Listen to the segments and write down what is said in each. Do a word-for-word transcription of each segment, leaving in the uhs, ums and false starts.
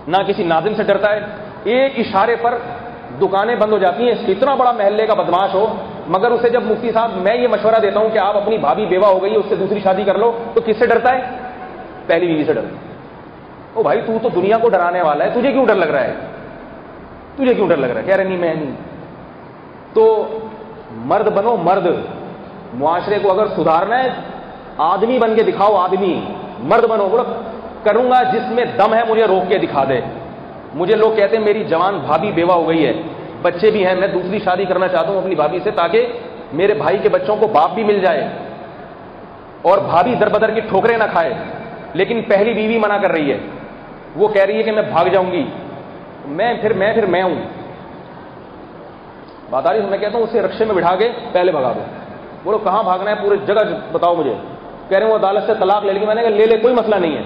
نہ کسی ناظم سے ڈرتا ہے. ایک اشارے پر دکانیں بند ہو جاتی ہیں. اتنا بڑا محلے کا بدماش ہو, مگر اسے جب مفتی صاحب میں یہ مشورہ دیتا ہوں کہ آپ اپنی بھابھی بیوہ ہو گئی ہے, اس سے دوسری شادی کر لو, تو کس سے ڈرتا ہے؟ پہلی بیوی سے ڈرتا ہے. او بھائی تو تو دنیا کو ڈرانے والا ہے, تجھے کیوں ڈر لگ رہا ہے؟ تجھے کیوں ڈر لگ رہا ہے؟ کہہ رہے نہیں میں نہیں. تو مرد بنو, مرد. معاشرے کو اگر سدھارنا ہے آدمی بن کے دکھاؤ, آدمی مرد بنو. بولو کروں گا جس میں دم ہے مجھے روک کے دکھا دے. مجھے لوگ کہتے ہیں میری جوان بھابھی بیوہ ہو گئی ہے, بچے بھی ہیں, میں دوسری شادی کرنا چاہتا ہوں اپنی بھابھی سے تاکہ میرے بھائی کے بچوں کو باپ بھی مل جائے اور بھابھی در بدر کی ٹھوکریں نہ کھائے. لیکن پہلی بیوی منع کر رہی ہے, وہ کہہ رہی ہے کہ میں بھاگ جاؤں گی. میں پھر میں پھر میں ہوں. بات آ رہی ہے؟ میں کہتا ہوں اسے رکشے میں بٹھا کے پہلے بھگا دو. بولو کہاں بھاگنا ہے, پورے جگہ بتاؤ مجھے. کہہ رہے ہیں وہ عدالت سے طلاق لے لیں گے. میں نے کہا لے لے, کوئی مسئلہ نہیں ہے.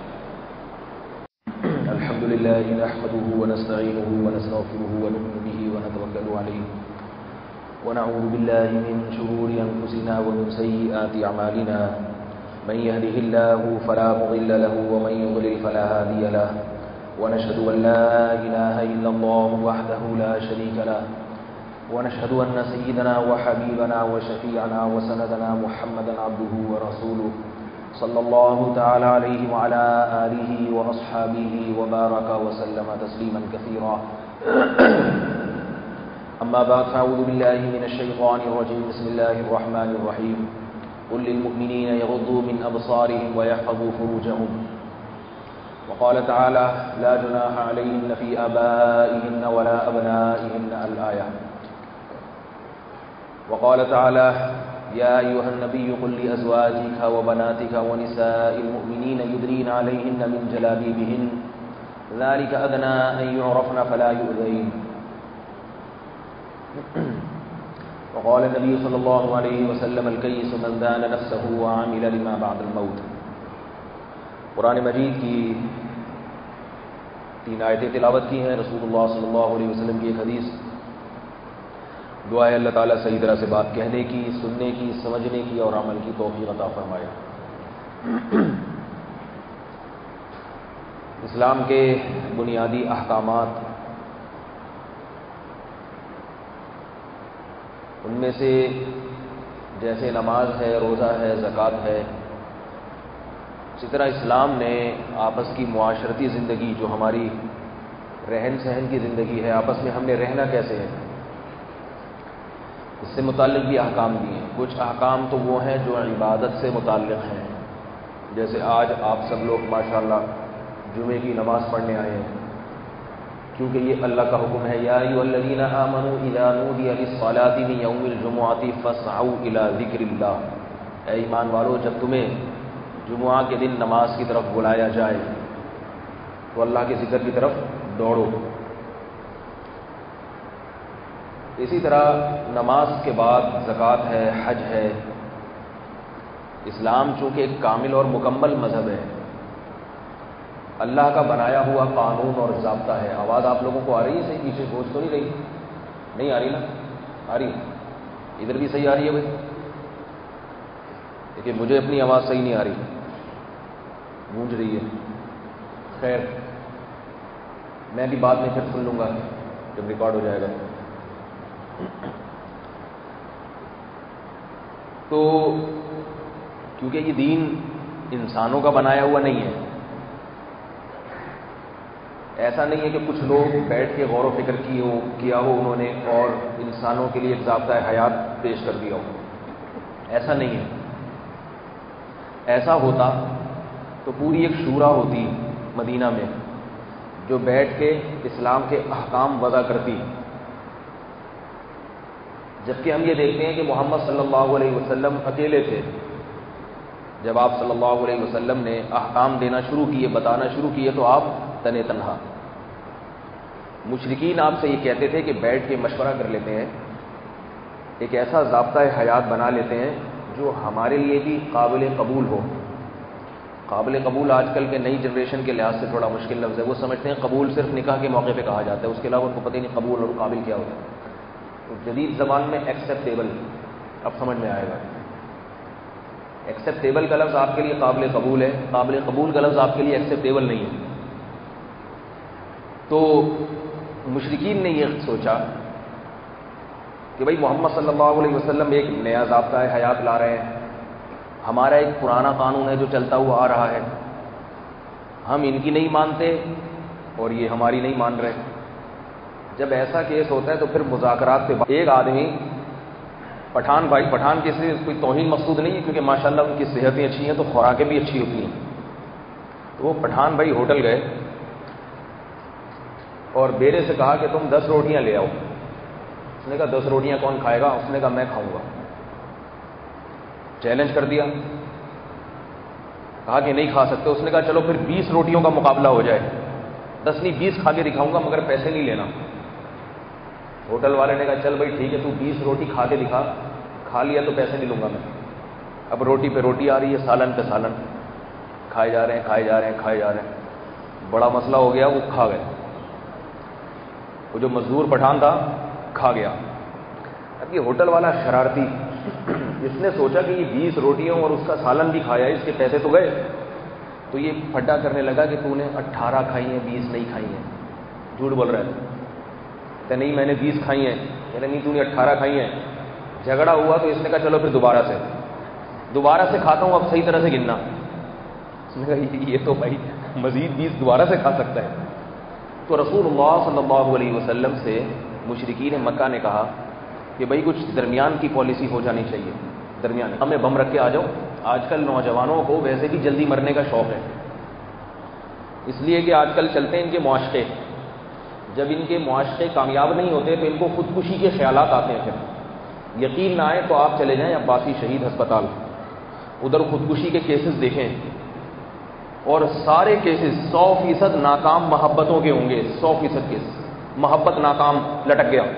الحمد للہ نحمده ونستعینه ونستغفره ونؤمن به ونتوکل علیہ ونعوذ باللہ من شرور انفسنا ومن سیئات اعمالنا من يهده الله فلا مضل له ومن يضلل فلا هادي له ونشهد ان لا اله الا الله وحده لا شريك له ونشهد ان سيدنا وحبيبنا وشفيعنا وسندنا محمدا عبده ورسوله صلى الله تعالى عليه وعلى آله وأصحابه وبارك وسلم تسليما كثيرا. أما بعد فأعوذ بالله من الشيطان الرجيم. بسم الله الرحمن الرحيم. قل للمؤمنين يغضوا من أبصارهم ويحفظوا فروجهم. وقال تعالى لا جناح عليهن في آبائهن ولا أبنائهن الآية. وقال تعالى يا أيها النبي قل لأزواجك وبناتك ونساء المؤمنين يدنين عليهن من جلابيبهن ذلك أدنى أن يعرفن فلا يؤذين. وقال النبي صلى الله عليه وسلم الكيس من دان نفسه وعمل لما بعد الموت. قرآن مجید کی تین آیتیں تلاوت کی ہیں. رسول اللہ صلی اللہ علیہ وسلم کی ایک حدیث. دعا ہے اللہ تعالیٰ صحیح طرح سے بات کہنے کی, سننے کی, سمجھنے کی اور عمل کی توفیق عطا فرمائے. اسلام کے بنیادی احکامات, ان میں سے جیسے نماز ہے, روزہ ہے, زکوٰۃ ہے, اسی طرح اسلام نے آپس کی معاشرتی زندگی, جو ہماری رہن سہن کی زندگی ہے, آپس میں ہم نے رہنا کیسے ہے, اس سے متعلق بھی احکام دیے ہیں. کچھ احکام تو وہ ہیں جو عبادت سے متعلق ہیں, جیسے آج آپ سب لوگ ماشاءاللہ جمعے کی نماز پڑھنے آئے ہیں, کیونکہ یہ اللہ کا حکم ہے. یا ایھا الذین آمنوا اذا نودی للصلاۃ من یوم الجمعۃ فاسعوا الی ذکر اللہ. اے ایمان والو, جب تمہیں جمعہ کے دن نماز کی طرف بلایا جائے تو اللہ کے ذکر کی طرف دوڑو. اسی طرح نماز کے بعد زکوٰۃ ہے, حج ہے. اسلام چونکہ ایک کامل اور مکمل مذہب ہے, اللہ کا بنایا ہوا قانون اور ضابطہ ہے. آواز آپ لوگوں کو آ رہی ہے صحیح؟ پیچھے گوش تو نہیں رہی؟ نہیں آ رہی نا؟ آ رہی. ادھر بھی صحیح آ رہی ہے بھائی؟ لیکن مجھے اپنی آواز صحیح نہیں آ رہی, گونج رہی ہے. خیر, میں بھی بعد میں پھر سن لوں گا جب ریکارڈ ہو جائے گا. تو کیونکہ یہ دین انسانوں کا بنایا ہوا نہیں ہے, ایسا نہیں ہے کہ کچھ لوگ بیٹھ کے غور و فکر کی ہو کیا ہو انہوں نے اور انسانوں کے لیے ایک ضابطۂ حیات پیش کر دیا ہو. ایسا نہیں ہے. ایسا ہوتا تو پوری ایک شورا ہوتی مدینہ میں جو بیٹھ کے اسلام کے احکام وضع کرتی. جبکہ ہم یہ دیکھتے ہیں کہ محمد صلی اللہ علیہ وسلم اکیلے تھے. جب آپ صلی اللہ علیہ وسلم نے احکام دینا شروع کیے, بتانا شروع کیے, تو آپ تنے تنہا. مشرکین آپ سے یہ کہتے تھے کہ بیٹھ کے مشورہ کر لیتے ہیں, ایک ایسا ضابطۂ حیات بنا لیتے ہیں جو ہمارے لیے بھی قابل قبول ہو. قابل قبول آج کل کے نئی جنریشن کے لحاظ سے تھوڑا مشکل لفظ ہے. وہ سمجھتے ہیں قبول صرف نکاح کے موقع پہ کہا جاتا ہے, اس کے علاوہ ان کو پتہ نہیں قبول اور قابل کیا ہوتا ہے. تو جدید زبان میں ایکسیپٹیبل, اب سمجھ میں آئے گا. ایکسیپٹیبل کا لفظ آپ کے لیے قابل قبول ہے, قابل قبول کا لفظ آپ کے لیے ایکسیپٹیبل نہیں ہے. تو مشرکین نے یہ سوچا کہ بھائی محمد صلی اللہ علیہ وسلم ایک نیا ضابطہ حیات لا رہے ہیں، ہمارا ایک پرانا قانون ہے جو چلتا ہوا آ رہا ہے، ہم ان کی نہیں مانتے اور یہ ہماری نہیں مان رہے۔ جب ایسا کیس ہوتا ہے تو پھر مذاکرات پہ ایک آدمی پٹھان بھائی، پٹھان کے سے کوئی توہین مقصود نہیں ہے کیونکہ ماشاءاللہ ان کی صحتیں اچھی ہیں تو خوراکیں بھی اچھی ہوتی ہیں، تو وہ پٹھان بھائی ہوٹل گئے اور بیٹے سے کہا کہ تم دس روٹیاں لے آؤ۔ اس نے کہا دس روٹیاں کون کھائے گا؟ اس نے کہا میں کھاؤں گا۔ چیلنج کر دیا، کہا کہ نہیں کھا سکتے۔ اس نے کہا چلو پھر بیس روٹیوں کا مقابلہ ہو جائے، دس نہیں بیس کھا کے دکھاؤں گا مگر پیسے نہیں لینا۔ ہوٹل والے نے کہا چل بھائی ٹھیک ہے، تو بیس روٹی کھا کے دکھا، کھا لیا تو پیسے نہیں لوں گا میں۔ اب روٹی پہ روٹی آ رہی ہے، سالن پہ سالن، کھائے جا رہے ہیں کھائے جا رہے ہیں کھائے جا رہے ہیں، بڑا مسئلہ ہو گیا، وہ کھا گئے۔ وہ جو مزدور پٹھان تھا کھا گیا۔ اب یہ ہوٹل والا شرارتی، اس نے سوچا کہ یہ بیس روٹیوں اور اس کا سالن بھی کھایا، اس کے پیسے تو گئے، تو یہ پھڈا کرنے لگا کہ تو نے اٹھارہ کھائی ہیں بیس نہیں کھائی ہیں۔ جھوٹ بول رہا ہے کہ نہیں میں نے بیس کھائی ہیں، یعنی نہیں تو نے اٹھارہ کھائی ہیں۔ جھگڑا ہوا تو اس نے کہا چلو پھر دوبارہ سے دوبارہ سے کھاتا ہوں، اب صحیح طرح سے گننا۔ اس نے کہا یہ تو بھائی مزید بیس دوبارہ سے کھا سکتا ہے۔ تو رسول اللہ صلی اللہ علیہ وسلم سے مشرکین مکہ نے کہا کہ بھائی کچھ درمیان کی پالیسی ہو جانی چاہیے، درمیان ہمیں بم رکھ کے آ جاؤ۔ آج کل نوجوانوں کو ویسے بھی جلدی مرنے کا شوق ہے، اس لیے کہ آج کل چلتے ہیں ان کے معاشقے، جب ان کے معاشقے کامیاب نہیں ہوتے تو ان کو خودکشی کے خیالات آتے ہیں۔ پھر یقین نہ آئے تو آپ چلے جائیں عباسی شہید ہسپتال، ادھر خودکشی کے کیسز دیکھیں، اور سارے کیسز سو فیصد ناکام محبتوں کے ہوں گے، سو فیصد کیس محبت ناکام، لٹک گیا۔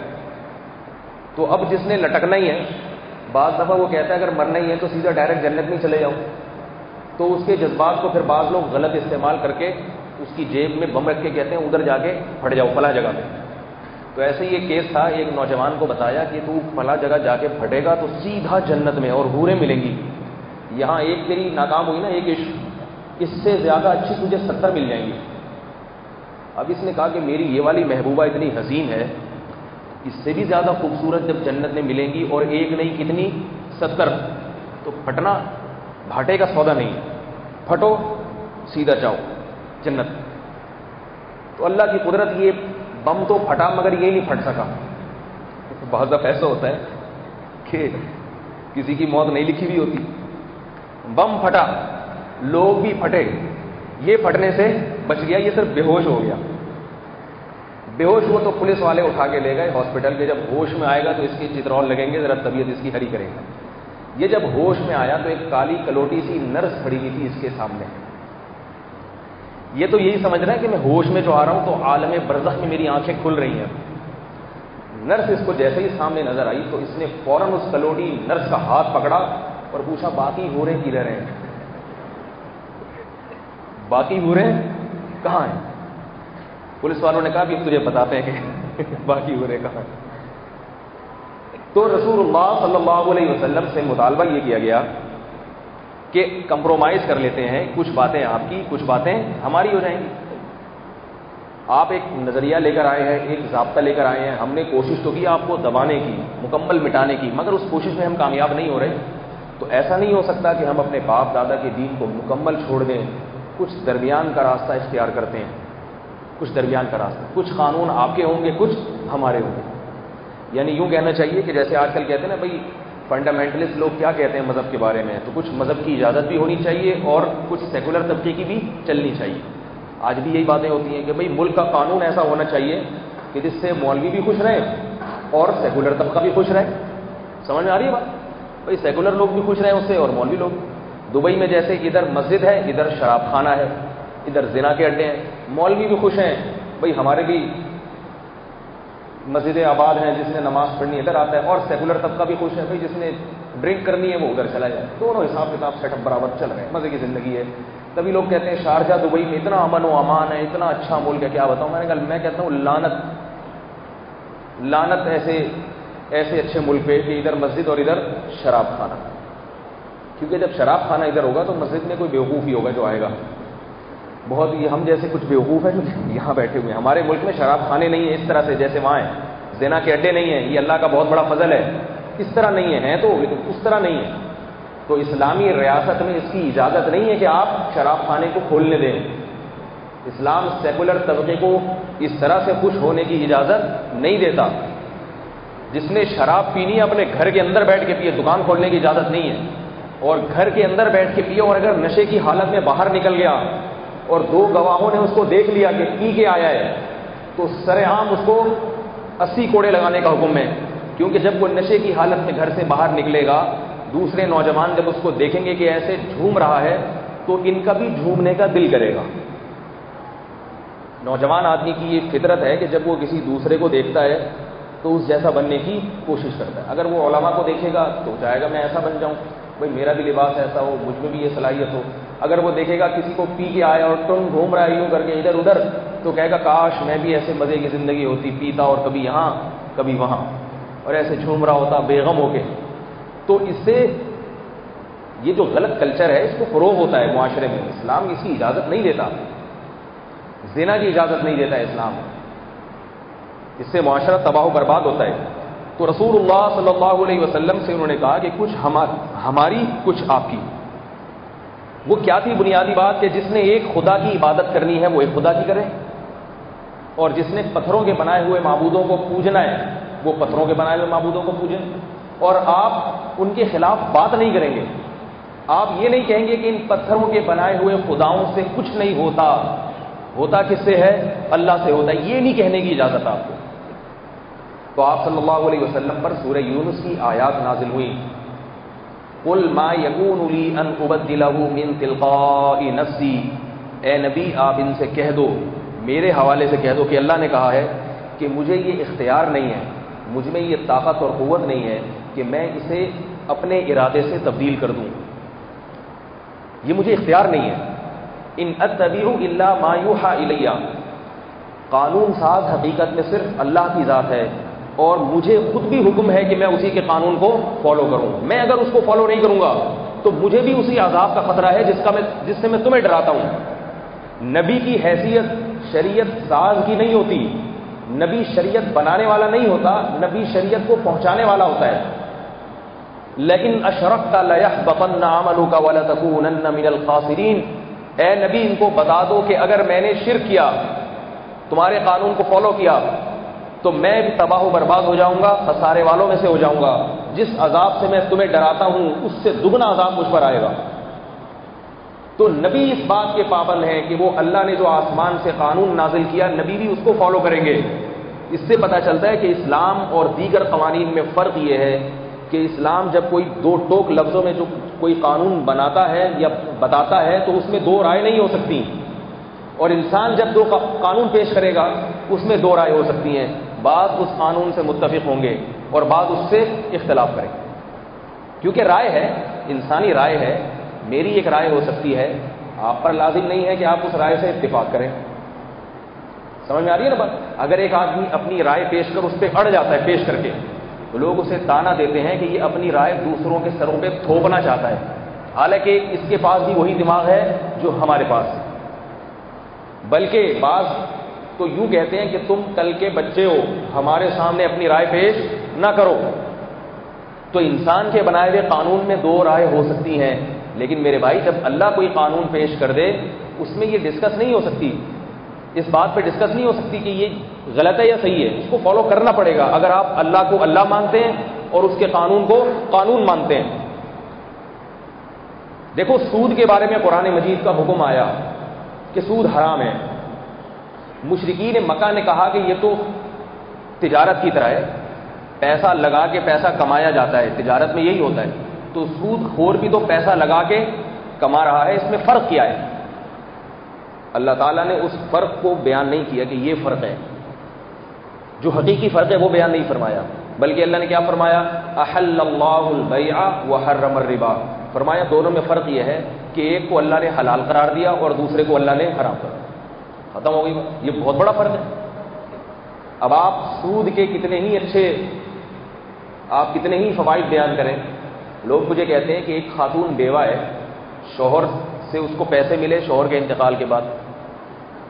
تو اب جس نے لٹکنا ہی ہے، بعض دفعہ وہ کہتا ہے اگر مرنا ہی ہے تو سیدھا ڈائریکٹ جنت میں چلے جاؤ، تو اس کے جذبات کو پھر بعض لوگ غلط استعمال کر کے اس کی جیب میں بم رکھ کے کہتے ہیں ادھر جا کے پھٹ جاؤ فلاں جگہ پہ۔ تو ایسے یہ کیس تھا، ایک نوجوان کو بتایا کہ تو فلاں جگہ جا کے پھٹے گا تو سیدھا جنت میں اور حوریں ملیں گی، یہاں ایک تیری ناکام ہوئی نا ایک عشق، اس سے زیادہ اچھی تجھے ستر مل جائیں گی۔ اب اس نے کہا کہ میری یہ والی محبوبہ اتنی حسین ہے، اس سے بھی زیادہ خوبصورت جب جنت میں ملیں گی اور ایک نہیں کتنی ستر، تو پھٹنا گھاٹے کا سودا نہیں ہے، پھٹو سیدھا جاؤ جنت۔ تو اللہ کی قدرت، یہ بم تو پھٹا مگر یہ نہیں پھٹ سکا۔ بعض دفعہ ایسا ہوتا ہے کہ کسی کی موت نہیں لکھی ہوئی ہوتی، بم پھٹا لوگ بھی پھٹے، یہ پھٹنے سے بچ گیا، یہ صرف بے ہوش ہو گیا۔ بے ہوش ہوا تو پولیس والے اٹھا کے لے گئے ہاسپٹل کے، جب ہوش میں آئے گا تو اس کی چترول لگیں گے، ذرا طبیعت اس کی ہری کریں گے۔ یہ جب ہوش میں آیا تو ایک کالی کلوٹی سی نرس کھڑی ہوئی تھی اس کے سامنے۔ یہ تو یہی سمجھ رہا ہے کہ میں ہوش میں جو آ رہا ہوں تو عالم برزخ میں میری آنکھیں کھل رہی ہیں۔ نرس اس کو جیسے ہی سامنے نظر آئی تو اس نے فوراً اس کلوٹی نرس کا ہاتھ پکڑا اور پوچھا باقی ہورے کدھر ہیں، باقی ہورے کہاں ہیں؟ پولیس والوں نے کہا کہ تجھے بتاتے ہیں کہ باقی ہورے کہاں ہیں۔ تو رسول اللہ صلی اللہ علیہ وسلم سے مطالبہ یہ کیا گیا کہ کمپرومائز کر لیتے ہیں، کچھ باتیں آپ کی کچھ باتیں ہماری ہو جائیں گی۔ آپ ایک نظریہ لے کر آئے ہیں، ایک ضابطہ لے کر آئے ہیں، ہم نے کوشش تو کی آپ کو دبانے کی، مکمل مٹانے کی، مگر اس کوشش میں ہم کامیاب نہیں ہو رہے، تو ایسا نہیں ہو سکتا کہ ہم اپنے باپ دادا کے دین کو مکمل چھوڑ دیں، کچھ درمیان کا راستہ اختیار کرتے ہیں، کچھ درمیان کا راستہ، کچھ قانون آپ کے ہوں گے کچھ ہمارے ہوں گے۔ یعنی یوں کہنا چاہیے کہ جیسے آج کل کہتے ہیں نا بھائی فنڈامنٹلسٹ لوگ کیا کہتے ہیں مذہب کے بارے میں، تو کچھ مذہب کی اجازت بھی ہونی چاہیے اور کچھ سیکولر طبقے کی بھی چلنی چاہیے۔ آج بھی یہی باتیں ہوتی ہیں کہ بھائی ملک کا قانون ایسا ہونا چاہیے کہ جس سے مولوی بھی خوش رہے اور سیکولر طبقہ بھی خوش رہے۔ سمجھ میں آ رہی ہے بات؟ بھائی سیکولر لوگ بھی خوش رہیں اس سے اور مولوی لوگ۔ دبئی میں جیسے ادھر مسجد ہے، ادھر شراب خانہ ہے، ادھر زنا کے اڈے ہیں، مولوی بھی خوش ہیں، بھائی ہمارے بھی مسجدیں آباد ہیں، جس نے نماز پڑھنی ادھر آتا ہے، اور سیکولر طبقہ بھی خوش ہے، بھائی جس نے ڈرنک کرنی ہے وہ ادھر چلا جائے۔ دونوں حساب کتاب سیٹ اپ برابر چل رہے ہیں، مزے کی زندگی ہے۔ تبھی لوگ کہتے ہیں شارجہ دبئی میں اتنا امن و امان ہے، اتنا اچھا ملک ہے، کیا بتاؤں۔ میں نے کہا میں کہتا ہوں لعنت لعنت ایسے ایسے اچھے ملک پہ کہ ادھر مسجد اور ادھر شراب خانہ، کیونکہ جب شراب خانہ ادھر ہوگا تو مسجد میں کوئی بیوقوف ہی ہوگا جو آئے گا۔ بہت یہ ہم جیسے کچھ بیوقوف ہیں یہاں بیٹھے ہوئے ہیں. ہمارے ملک میں شراب خانے نہیں ہیں اس طرح سے جیسے وہاں ہیں, زنا کے اڈے نہیں ہیں, یہ اللہ کا بہت بڑا فضل ہے. اس طرح نہیں ہے, ہیں تو لیکن اس طرح نہیں ہے. تو اسلامی ریاست میں اس کی اجازت نہیں ہے کہ آپ شراب خانے کو کھولنے دیں. اسلام سیکولر طبقے کو اس طرح سے خوش ہونے کی اجازت نہیں دیتا. جس نے شراب پینی ہے اپنے گھر کے اندر بیٹھ کے پیے, دکان کھولنے کی اجازت نہیں ہے. اور گھر کے اندر بیٹھ کے پیے, اور اگر نشے کی حالت میں باہر نکل گیا اور دو گواہوں نے اس کو دیکھ لیا کہ پی کے آیا ہے, تو سر عام اس کو اسی کوڑے لگانے کا حکم ہے. کیونکہ جب وہ نشے کی حالت میں گھر سے باہر نکلے گا, دوسرے نوجوان جب اس کو دیکھیں گے کہ ایسے جھوم رہا ہے تو ان کا بھی جھومنے کا دل کرے گا. نوجوان آدمی کی یہ فطرت ہے کہ جب وہ کسی دوسرے کو دیکھتا ہے تو اس جیسا بننے کی کوشش کرتا ہے. اگر وہ علماء کو دیکھے گا تو چاہے گا میں ایسا بن جاؤں, بھائی میرا بھی لباس ایسا ہو, مجھ میں بھی یہ صلاحیت ہو. اگر وہ دیکھے گا کسی کو پی کے آیا اور ٹن گھوم رہا ہے یوں کر کے ادھر ادھر, تو کہے گا کاش میں بھی ایسے مزے کی زندگی ہوتی, پیتا اور کبھی یہاں کبھی وہاں, اور ایسے جھوم رہا ہوتا بے غم ہو کے. تو اس سے یہ جو غلط کلچر ہے اس کو فروغ ہوتا ہے معاشرے میں. اسلام اس کی اجازت نہیں دیتا, زنا کی اجازت نہیں دیتا ہے اسلام. اس سے معاشرہ تباہ و برباد ہوتا ہے. تو رسول اللہ صلی اللہ علیہ وسلم سے انہوں نے کہا کہ کچھ ہماری کچھ آپ کی. وہ کیا تھی بنیادی بات کہ جس نے ایک خدا کی عبادت کرنی ہے وہ ایک خدا کی کرے, اور جس نے پتھروں کے بنائے ہوئے معبودوں کو پوجنا ہے وہ پتھروں کے بنائے ہوئے معبودوں کو پوجیں. اور آپ ان کے خلاف بات نہیں کریں گے. آپ یہ نہیں کہیں گے کہ ان پتھروں کے بنائے ہوئے خداؤں سے کچھ نہیں ہوتا, ہوتا کس سے ہے, اللہ سے ہوتا ہے. یہ نہیں کہنے کی اجازت آپ کو. تو آپ صلی اللہ علیہ وسلم پر سورہ یونس کی آیات نازل ہوئی. قل ما یکون لی ان ابدلہ من تلقاء نفسی, اے نبی آپ ان سے کہہ دو, میرے حوالے سے کہہ دو کہ اللہ نے کہا ہے کہ مجھے یہ اختیار نہیں ہے, مجھ میں یہ طاقت اور قوت نہیں ہے کہ میں اسے اپنے ارادے سے تبدیل کر دوں. یہ مجھے اختیار نہیں ہے. ان اتبع الا ما یوحى الی, قانون ساز حقیقت میں صرف اللہ کی ذات ہے, اور مجھے خود بھی حکم ہے کہ میں اسی کے قانون کو فالو کروں. میں اگر اس کو فالو نہیں کروں گا تو مجھے بھی اسی عذاب کا خطرہ ہے جس کا میں جس سے میں تمہیں ڈراتا ہوں. نبی کی حیثیت شریعت ساز کی نہیں ہوتی, نبی شریعت بنانے والا نہیں ہوتا, نبی شریعت کو پہنچانے والا ہوتا ہے. لیکن اشرکت لیحبطن عملک ولتکونن من الخاسرین, اے نبی ان کو بتا دو کہ اگر میں نے شرک کیا, تمہارے قانون کو فالو کیا, تو میں بھی تباہ و برباد ہو جاؤں گا, خسارے والوں میں سے ہو جاؤں گا. جس عذاب سے میں تمہیں ڈراتا ہوں اس سے دگنا عذاب مجھ پر آئے گا. تو نبی اس بات کے پابند ہیں کہ وہ اللہ نے جو آسمان سے قانون نازل کیا نبی بھی اس کو فالو کریں گے. اس سے پتہ چلتا ہے کہ اسلام اور دیگر قوانین میں فرق یہ ہے کہ اسلام جب کوئی دو ٹوک لفظوں میں جو کوئی قانون بناتا ہے یا بتاتا ہے تو اس میں دو رائے نہیں ہو سکتی, اور انسان جب دو قانون پیش کرے گا اس میں دو رائے ہو سکتی ہیں. بعض اس قانون سے متفق ہوں گے اور بعض اس سے اختلاف کریں گے, کیونکہ رائے ہے, انسانی رائے ہے. میری ایک رائے ہو سکتی ہے, آپ پر لازم نہیں ہے کہ آپ اس رائے سے اتفاق کریں. سمجھ میں آ رہی ہے نا بات. اگر ایک آدمی اپنی رائے پیش کر اس پہ اڑ جاتا ہے پیش کر کے, تو لوگ اسے تانا دیتے ہیں کہ یہ اپنی رائے دوسروں کے سروں پہ تھوپنا چاہتا ہے, حالانکہ اس کے پاس بھی وہی دماغ ہے جو ہمارے پاس ہے. بلکہ بعض تو یوں کہتے ہیں کہ تم کل کے بچے ہو, ہمارے سامنے اپنی رائے پیش نہ کرو. تو انسان کے بنائے ہوئے قانون میں دو رائے ہو سکتی ہیں, لیکن میرے بھائی جب اللہ کوئی قانون پیش کر دے اس میں یہ ڈسکس نہیں ہو سکتی, اس بات پہ ڈسکس نہیں ہو سکتی کہ یہ غلط ہے یا صحیح ہے. اس کو فالو کرنا پڑے گا اگر آپ اللہ کو اللہ مانتے ہیں اور اس کے قانون کو قانون مانتے ہیں. دیکھو سود کے بارے میں قرآن مجید کا حکم آیا کہ سود حرام ہے. مشرکین مکہ نے کہا کہ یہ تو تجارت کی طرح ہے, پیسہ لگا کے پیسہ کمایا جاتا ہے, تجارت میں یہی ہوتا ہے. تو سود خور بھی تو پیسہ لگا کے کما رہا ہے, اس میں فرق کیا ہے؟ اللہ تعالیٰ نے اس فرق کو بیان نہیں کیا کہ یہ فرق ہے, جو حقیقی فرق ہے وہ بیان نہیں فرمایا, بلکہ اللہ نے کیا فرمایا؟ احل اللہ البیع وحرم الربا. فرمایا دونوں میں فرق یہ ہے کہ ایک کو اللہ نے حلال قرار دیا اور دوسرے کو اللہ نے حرام قرار دیا. ختم ہو گئی. یہ بہت بڑا فرق ہے. اب آپ سود کے کتنے ہی اچھے, آپ کتنے ہی فوائد بیان کریں, لوگ مجھے کہتے ہیں کہ ایک خاتون بیوہ ہے, شوہر سے اس کو پیسے ملے شوہر کے انتقال کے بعد,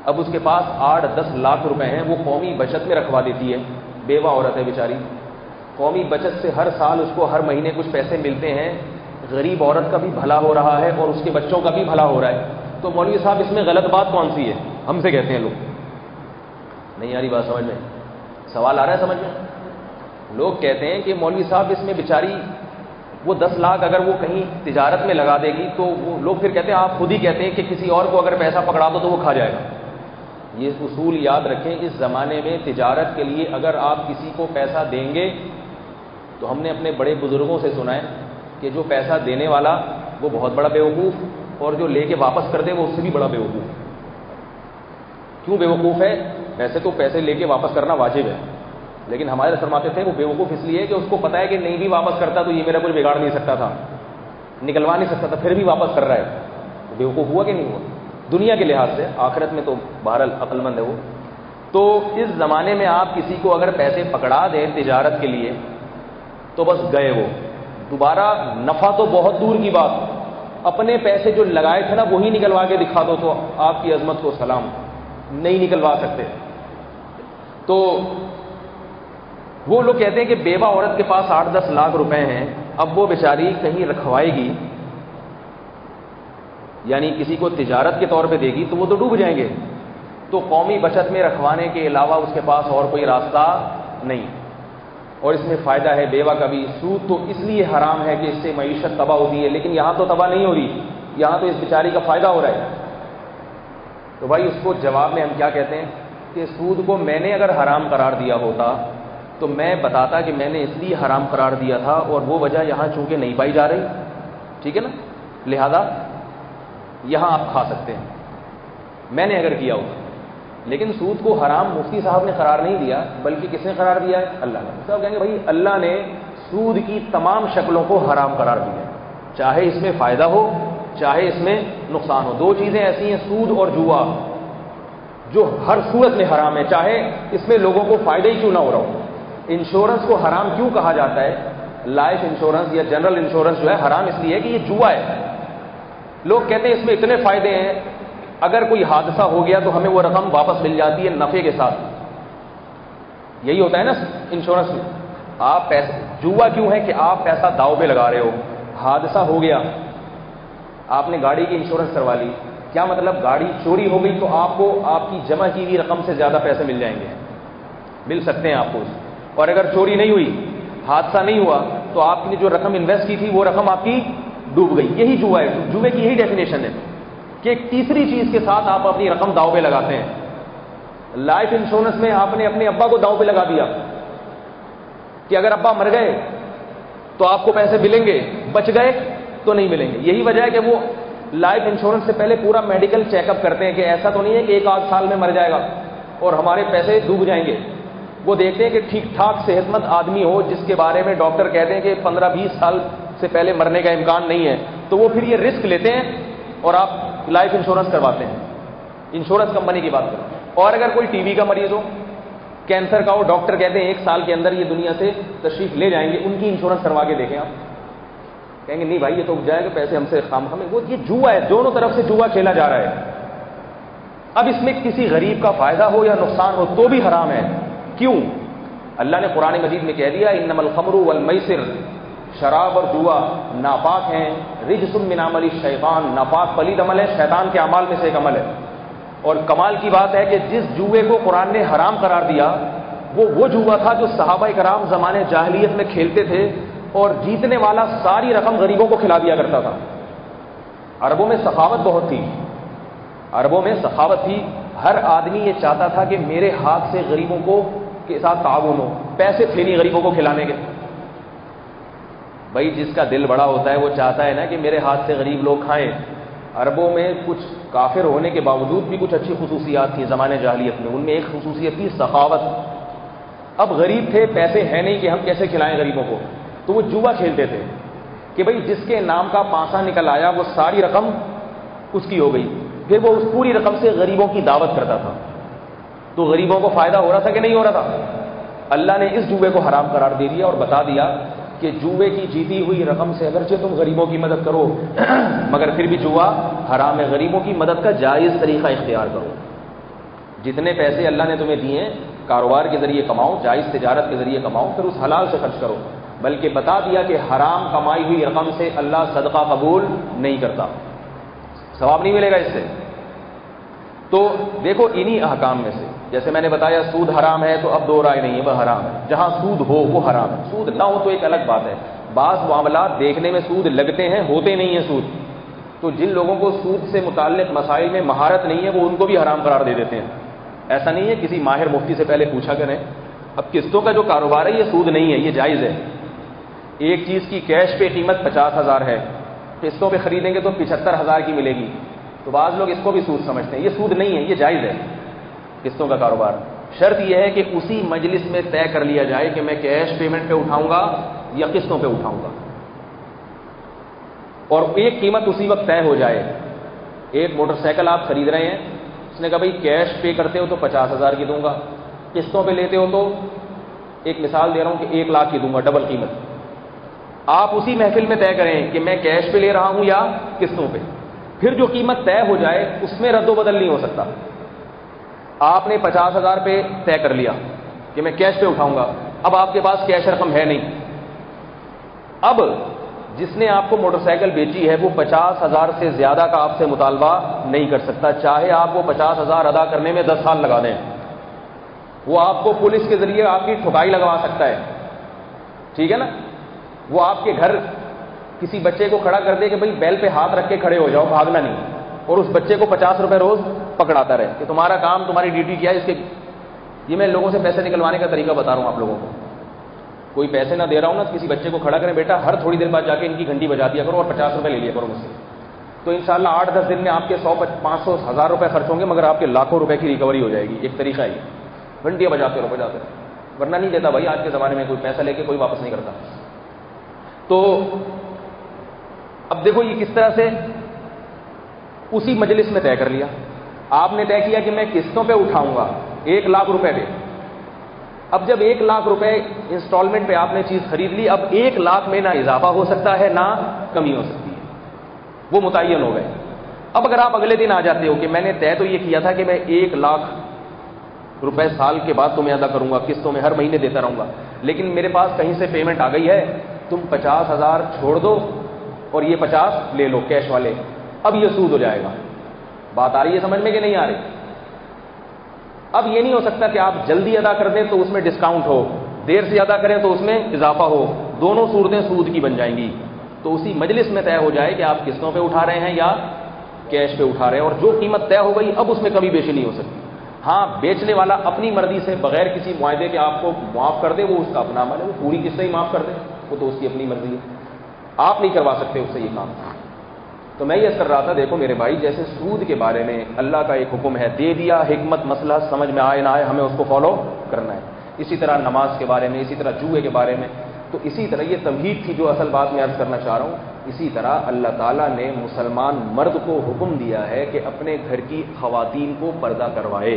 اب اس کے پاس آٹھ دس لاکھ روپے ہیں، وہ قومی بچت میں رکھوا دیتی ہے، بیوہ عورت ہے بیچاری، قومی بچت سے ہر سال اس کو ہر مہینے کچھ پیسے ملتے ہیں، غریب عورت کا بھی بھلا ہو رہا ہے اور اس کے بچوں کا بھی بھلا ہو رہا ہے، تو مولوی صاحب اس میں غلط بات کون سی ہے؟ ہم سے کہتے ہیں لوگ، نہیں آ رہی بات سمجھ میں؟ سوال آ رہا ہے سمجھ میں؟ لوگ کہتے ہیں کہ مولوی صاحب اس میں بیچاری وہ دس لاکھ اگر وہ کہیں تجارت میں لگا دے گی تو وہ لوگ پھر کہتے ہیں، آپ خود ہی کہتے ہیں کہ کسی اور کو اگر پیسہ پکڑا دو تو وہ کھا جائے گا۔ یہ اصول یاد رکھیں، اس زمانے میں تجارت کے لیے اگر آپ کسی کو پیسہ دیں گے تو ہم نے اپنے بڑے بزرگوں سے سنا ہے کہ جو پیسہ دینے والا وہ بہت بڑا بیوقوف، اور جو لے کے واپس کر دے وہ اس سے بھی بڑا بیوقوف۔ کیوں بیوقوف ہے؟ ویسے تو پیسے لے کے واپس کرنا واجب ہے، لیکن ہمارے فرماتے تھے وہ بیوقوف اس لیے کہ اس کو پتا ہے کہ نہیں بھی واپس کرتا تو یہ میرا کچھ بگاڑ نہیں سکتا تھا، نکلوا نہیں سکتا تھا، پھر بھی واپس کر رہا ہے، تو بیوقوف ہوا کہ نہیں ہوا؟ دنیا کے لحاظ سے، آخرت میں تو بہرحال عقل مند ہے وہ۔ تو اس زمانے میں آپ کسی کو اگر پیسے پکڑا دیں تجارت کے لیے تو بس گئے، وہ دوبارہ نفع تو بہت دور کی بات، اپنے پیسے جو لگائے تھے نا وہی نکلوا کے دکھا دو تو آپ کی عظمت کو سلام، نہیں نکلوا سکتے۔ تو وہ لوگ کہتے ہیں کہ بیوہ عورت کے پاس آٹھ دس لاکھ روپے ہیں، اب وہ بیچاری کہیں رکھوائے گی، یعنی کسی کو تجارت کے طور پہ دے گی تو وہ تو ڈوب جائیں گے، تو قومی بچت میں رکھوانے کے علاوہ اس کے پاس اور کوئی راستہ نہیں، اور اس میں فائدہ ہے بیوہ کا بھی۔ سود تو اس لیے حرام ہے کہ اس سے معیشت تباہ ہوتی ہے، لیکن یہاں تو تباہ نہیں ہو رہی، یہاں تو اس بیچاری کا فائدہ ہو رہا ہے۔ تو بھائی اس کو جواب میں ہم کیا کہتے ہیں کہ سود کو میں نے اگر حرام قرار دیا ہوتا تو میں بتاتا کہ میں نے اس لیے حرام قرار دیا تھا اور وہ وجہ یہاں چونکہ نہیں پائی جا رہی، ٹھیک ہے نا، لہذا یہاں آپ کھا سکتے ہیں، میں نے اگر کیا ہوتا۔ لیکن سود کو حرام مفتی صاحب نے قرار نہیں دیا، بلکہ کس نے قرار دیا ہے؟ اللہ نے۔ صاحب کہیں گے بھائی اللہ نے سود کی تمام شکلوں کو حرام قرار دیا ہے، چاہے اس میں فائدہ ہو چاہے اس میں نقصان ہو۔ دو چیزیں ایسی ہیں، سود اور جوا، جو ہر صورت میں حرام ہے، چاہے اس میں لوگوں کو فائدہ ہی کیوں نہ ہو رہا ہو۔ انشورنس کو حرام کیوں کہا جاتا ہے؟ لائف انشورنس یا جنرل انشورنس جو ہے حرام اس لیے ہے کہ یہ جوا ہے۔ لوگ کہتے ہیں اس میں اتنے فائدے ہیں، اگر کوئی حادثہ ہو گیا تو ہمیں وہ رقم واپس مل جاتی ہے نفع کے ساتھ، یہی ہوتا ہے نا انشورنس میں۔ آپ پیسہ جوا کیوں ہے کہ آپ پیسہ داؤ پہ لگا رہے ہو، حادثہ ہو گیا، آپ نے گاڑی کی انشورنس کروا لی، کیا مطلب گاڑی چوری ہو گئی تو آپ کو آپ کی جمع کی ہوئی رقم سے زیادہ پیسے مل جائیں گے، مل سکتے ہیں آپ کو، اور اگر چوری نہیں ہوئی، حادثہ نہیں ہوا، تو آپ نے جو رقم انویسٹ کی تھی وہ رقم آپ کی ڈوب گئی۔ یہی جوا ہے، جوے کی یہی ڈیفینیشن ہے کہ ایک تیسری چیز کے ساتھ آپ اپنی رقم داؤ پہ لگاتے ہیں۔ لائف انشورنس میں آپ نے اپنے ابا کو داؤ پہ لگا دیا کہ اگر ابا مر گئے تو آپ کو پیسے ملیں گے، بچ گئے تو نہیں ملیں گے۔ یہی وجہ ہے کہ وہ لائف انشورنس سے پہلے پورا میڈیکل چیک اپ کرتے ہیں کہ ایسا تو نہیں ہے کہ ایک آدھ سال میں مر جائے گا اور ہمارے پیسے ڈوب جائیں گے۔ وہ دیکھتے ہیں کہ ٹھیک ٹھاک صحت مند آدمی ہو جس کے بارے میں ڈاکٹر کہتے ہیں کہ پندرہ بیس سال سے پہلے مرنے کا امکان نہیں ہے، تو وہ پھر یہ رسک لیتے ہیں اور آپ لائف انشورنس کرواتے ہیں، انشورنس کمپنی کی بات کریں۔ اور اگر کوئی ٹی بی کا مریض ہو، کینسر کا ہو، ڈاکٹر کہتے ہیں ایک سال کے اندر یہ دنیا سے تشریف لے جائیں گے، ان کی انشورنس کروا کے دیکھیں آپ، کہیں گے نہیں بھائی یہ تو اگ جائے گا، پیسے ہم سے خام ہمیں، وہ یہ جوا ہے، دونوں طرف سے جوا کھیلا جا رہا ہے۔ اب اس میں کسی غریب کا فائدہ ہو یا نقصان ہو تو بھی حرام ہے۔ کیوں؟ اللہ نے قرآن مجید میں کہہ دیا انما الخمر والمیسر، شراب اور جوا ناپاک ہیں، رجس من عمل الشیطان، ناپاک پلید عمل ہے، شیطان کے اعمال میں سے ایک عمل ہے۔ اور کمال کی بات ہے کہ جس جوے کو قرآن نے حرام قرار دیا وہ وہ جوا تھا جو صحابہ کرام زمانے جاہلیت میں کھیلتے تھے، اور جیتنے والا ساری رقم غریبوں کو کھلا دیا کرتا تھا۔ عربوں میں سخاوت بہت تھی، عربوں میں سخاوت تھی، ہر آدمی یہ چاہتا تھا کہ میرے ہاتھ سے غریبوں کو کے ساتھ تعاون ہو، پیسے تھے نہیں غریبوں کو کھلانے کے۔ بھائی جس کا دل بڑا ہوتا ہے وہ چاہتا ہے نا کہ میرے ہاتھ سے غریب لوگ کھائیں۔ عربوں میں کچھ کافر ہونے کے باوجود بھی کچھ اچھی خصوصیات تھیں زمانے جاہلیت میں، ان میں ایک خصوصیت تھی سخاوت۔ اب غریب تھے، پیسے ہیں نہیں کہ ہم کیسے کھلائیں غریبوں کو، تو وہ جوا کھیلتے تھے کہ بھئی جس کے نام کا پانسا نکل آیا وہ ساری رقم اس کی ہو گئی، پھر وہ اس پوری رقم سے غریبوں کی دعوت کرتا تھا، تو غریبوں کو فائدہ ہو رہا تھا کہ نہیں ہو رہا تھا؟ اللہ نے اس جوے کو حرام قرار دے دیا اور بتا دیا کہ جوے کی جیتی ہوئی رقم سے اگرچہ تم غریبوں کی مدد کرو مگر پھر بھی جوا حرام ہے، غریبوں کی مدد کا جائز طریقہ اختیار کرو۔ جتنے پیسے اللہ نے تمہیں دیے کاروبار کے ذریعے کماؤ، جائز تجارت کے ذریعے کماؤ، پھر اس حلال سے خرچ کرو، بلکہ بتا دیا کہ حرام کمائی ہوئی رقم سے اللہ صدقہ قبول نہیں کرتا، ثواب نہیں ملے گا اس سے۔ تو دیکھو انہی احکام میں سے، جیسے میں نے بتایا سود حرام ہے، تو اب دو رائے نہیں ہے، وہ حرام ہے، جہاں سود ہو وہ حرام ہے، سود نہ ہو تو ایک الگ بات ہے۔ بعض معاملات دیکھنے میں سود لگتے ہیں، ہوتے نہیں ہیں سود، تو جن لوگوں کو سود سے متعلق مسائل میں مہارت نہیں ہے وہ ان کو بھی حرام قرار دے دیتے ہیں۔ ایسا نہیں ہے، کسی ماہر مفتی سے پہلے پوچھا کریں۔ اب قسطوں کا جو کاروبار ہے یہ سود نہیں ہے، یہ جائز ہے۔ ایک چیز کی کیش پہ قیمت پچاس ہزار ہے، قسطوں پہ خریدیں گے تو پچہتر ہزار کی ملے گی، تو بعض لوگ اس کو بھی سود سمجھتے ہیں، یہ سود نہیں ہے، یہ جائز ہے قسطوں کا کاروبار۔ شرط یہ ہے کہ اسی مجلس میں طے کر لیا جائے کہ میں کیش پیمنٹ پہ اٹھاؤں گا یا قسطوں پہ اٹھاؤں گا، اور ایک قیمت اسی وقت طے ہو جائے۔ ایک موٹر سائیکل آپ خرید رہے ہیں، اس نے کہا بھائی کیش پے کرتے ہو تو پچاس ہزار کی دوں گا، قسطوں پہ لیتے ہو تو ایک مثال دے رہا ہوں کہ ایک لاکھ کی دوں گا، ڈبل قیمت۔ آپ اسی محفل میں طے کریں کہ میں کیش پہ لے رہا ہوں یا قسطوں پہ، پھر جو قیمت طے ہو جائے اس میں رد و بدل نہیں ہو سکتا۔ آپ نے پچاس ہزار پہ طے کر لیا کہ میں کیش پہ اٹھاؤں گا، اب آپ کے پاس کیش رقم ہے نہیں، اب جس نے آپ کو موٹر سائیکل بیچی ہے وہ پچاس ہزار سے زیادہ کا آپ سے مطالبہ نہیں کر سکتا، چاہے آپ کو پچاس ہزار ادا کرنے میں دس سال لگا دیں، وہ آپ کو پولیس کے ذریعے آپ کی ٹھکائی لگوا سکتا ہے، ٹھیک ہے نا۔ وہ آپ کے گھر کسی بچے کو کھڑا کر دے کہ بھائی بیل پہ ہاتھ رکھ کے کھڑے ہو جاؤ، بھاگنا نہیں، اور اس بچے کو پچاس روپے روز پکڑاتا رہے کہ تمہارا کام، تمہاری ڈیوٹی کیا ہے اس کے۔ یہ میں لوگوں سے پیسے نکلوانے کا طریقہ بتا رہا ہوں آپ لوگوں کو، کوئی پیسے نہ دے رہا ہوں نا، کسی بچے کو کھڑا کریں، بیٹا ہر تھوڑی دیر بعد جا کے ان کی گھنٹی بجا دیا کرو اور پچاس روپے لے لیا کرو مجھ سے، تو انشاءاللہ آٹھ دس دن میں آپ کے سو پانچ سو ہزار روپے خرچ ہوں گے، مگر آپ کے لاکھوں روپے کی ریکوری ہو جائے گی۔ ایک طریقہ ہی گھنٹیاں بجاتے رہو بجاتے رہو، ورنہ نہیں دیتا بھائی، آج کے زمانے میں کوئی پیسہ لے کے کوئی واپس نہیں کرتا۔ تو اب دیکھو یہ کس طرح سے اسی مجلس میں طے کر لیا، آپ نے طے کیا کہ میں قسطوں پہ اٹھاؤں گا ایک لاکھ روپے پہ۔ اب جب ایک لاکھ روپے انسٹالمنٹ پہ آپ نے چیز خرید لی، اب ایک لاکھ میں نہ اضافہ ہو سکتا ہے نہ کمی ہو سکتی ہے، وہ متعین ہو گئے۔ اب اگر آپ اگلے دن آ جاتے ہو کہ میں نے طے تو یہ کیا تھا کہ میں ایک لاکھ روپے سال کے بعد تمہیں ادا کروں گا، قسطوں میں ہر مہینے دیتا رہوں گا، لیکن میرے پاس کہیں سے پیمنٹ آ گئی ہے، تم پچاس ہزار چھوڑ دو اور یہ پچاس لے لو کیش والے، اب یہ سود ہو جائے گا۔ بات آ رہی ہے سمجھ میں کہ نہیں آ رہی؟ اب یہ نہیں ہو سکتا کہ آپ جلدی ادا کر دیں تو اس میں ڈسکاؤنٹ ہو، دیر سے ادا کریں تو اس میں اضافہ ہو، دونوں صورتیں سود کی بن جائیں گی۔ تو اسی مجلس میں طے ہو جائے کہ آپ قسطوں پہ اٹھا رہے ہیں یا کیش پہ اٹھا رہے ہیں، اور جو قیمت طے ہو گئی اب اس میں کمی بیشی نہیں ہو سکتی۔ ہاں بیچنے والا اپنی مرضی سے بغیر کسی معاہدے کے آپ کو معاف کر دے، وہ اس کا اپنا عمل ہے، وہ پوری قسط ہی معاف کر دے، وہ تو اس کی اپنی مرضی ہے، آپ نہیں کروا سکتے اس سے یہ کام۔ تو میں یہ کر رہا تھا، دیکھو میرے بھائی، جیسے سود کے بارے میں اللہ کا ایک حکم ہے، دے دیا، حکمت مسئلہ سمجھ میں آئے نہ آئے ہمیں اس کو فالو کرنا ہے، اسی طرح نماز کے بارے میں، اسی طرح جوئے کے بارے میں، تو اسی طرح یہ تمہید تھی جو اصل بات میں عرض کرنا چاہ رہا ہوں۔ اسی طرح اللہ تعالیٰ نے مسلمان مرد کو حکم دیا ہے کہ اپنے گھر کی خواتین کو پردہ کروائے،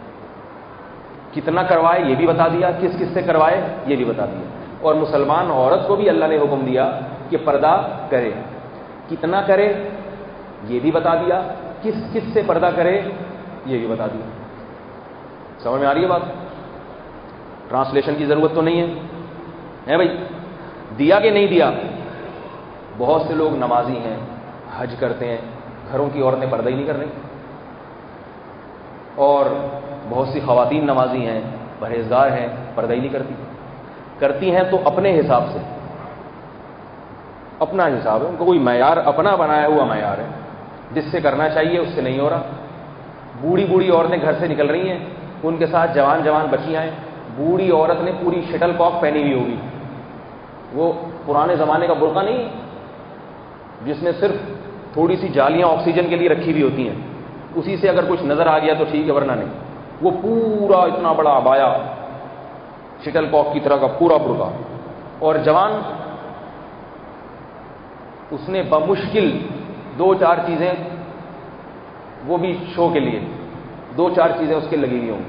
کتنا کروائے یہ بھی بتا دیا، کس کس سے کروائے یہ بھی بتا دیا، اور مسلمان عورت کو بھی اللہ نے حکم دیا کہ پردہ کرے، کتنا کرے یہ بھی بتا دیا، کس کس سے پردہ کرے یہ بھی بتا دیا۔ سمجھ میں آ رہی ہے بات؟ ٹرانسلیشن کی ضرورت تو نہیں ہے ہے بھائی؟ دیا کہ نہیں دیا؟ بہت سے لوگ نمازی ہیں، حج کرتے ہیں، گھروں کی عورتیں پردہ ہی نہیں کر رہی، اور بہت سی خواتین نمازی ہیں، پرہیزگار ہیں، پردہ ہی نہیں کرتی، کرتی ہیں تو اپنے حساب سے، اپنا حساب ہے، ان کو کوئی معیار اپنا بنایا ہوا معیار ہے، جس سے کرنا چاہیے اس سے نہیں ہو رہا۔ بوڑھی بوڑھی عورتیں گھر سے نکل رہی ہیں، ان کے ساتھ جوان جوان بچیاں ہیں، بوڑھی عورت نے پوری شٹل کاک پہنی ہوئی ہوگی، وہ پرانے زمانے کا برقع نہیں جس میں صرف تھوڑی سی جالیاں آکسیجن کے لیے رکھی ہوئی ہوتی ہیں، اسی سے اگر کچھ نظر آ گیا تو ٹھیک ہے، ورنہ نہیں، وہ پورا اتنا بڑا عبایا شٹل کاک کی طرح کا پورا برقع، اور جوان اس نے بمشکل دو چار چیزیں، وہ بھی شو کے لیے دو چار چیزیں اس کے لگی ہوئی ہوں۔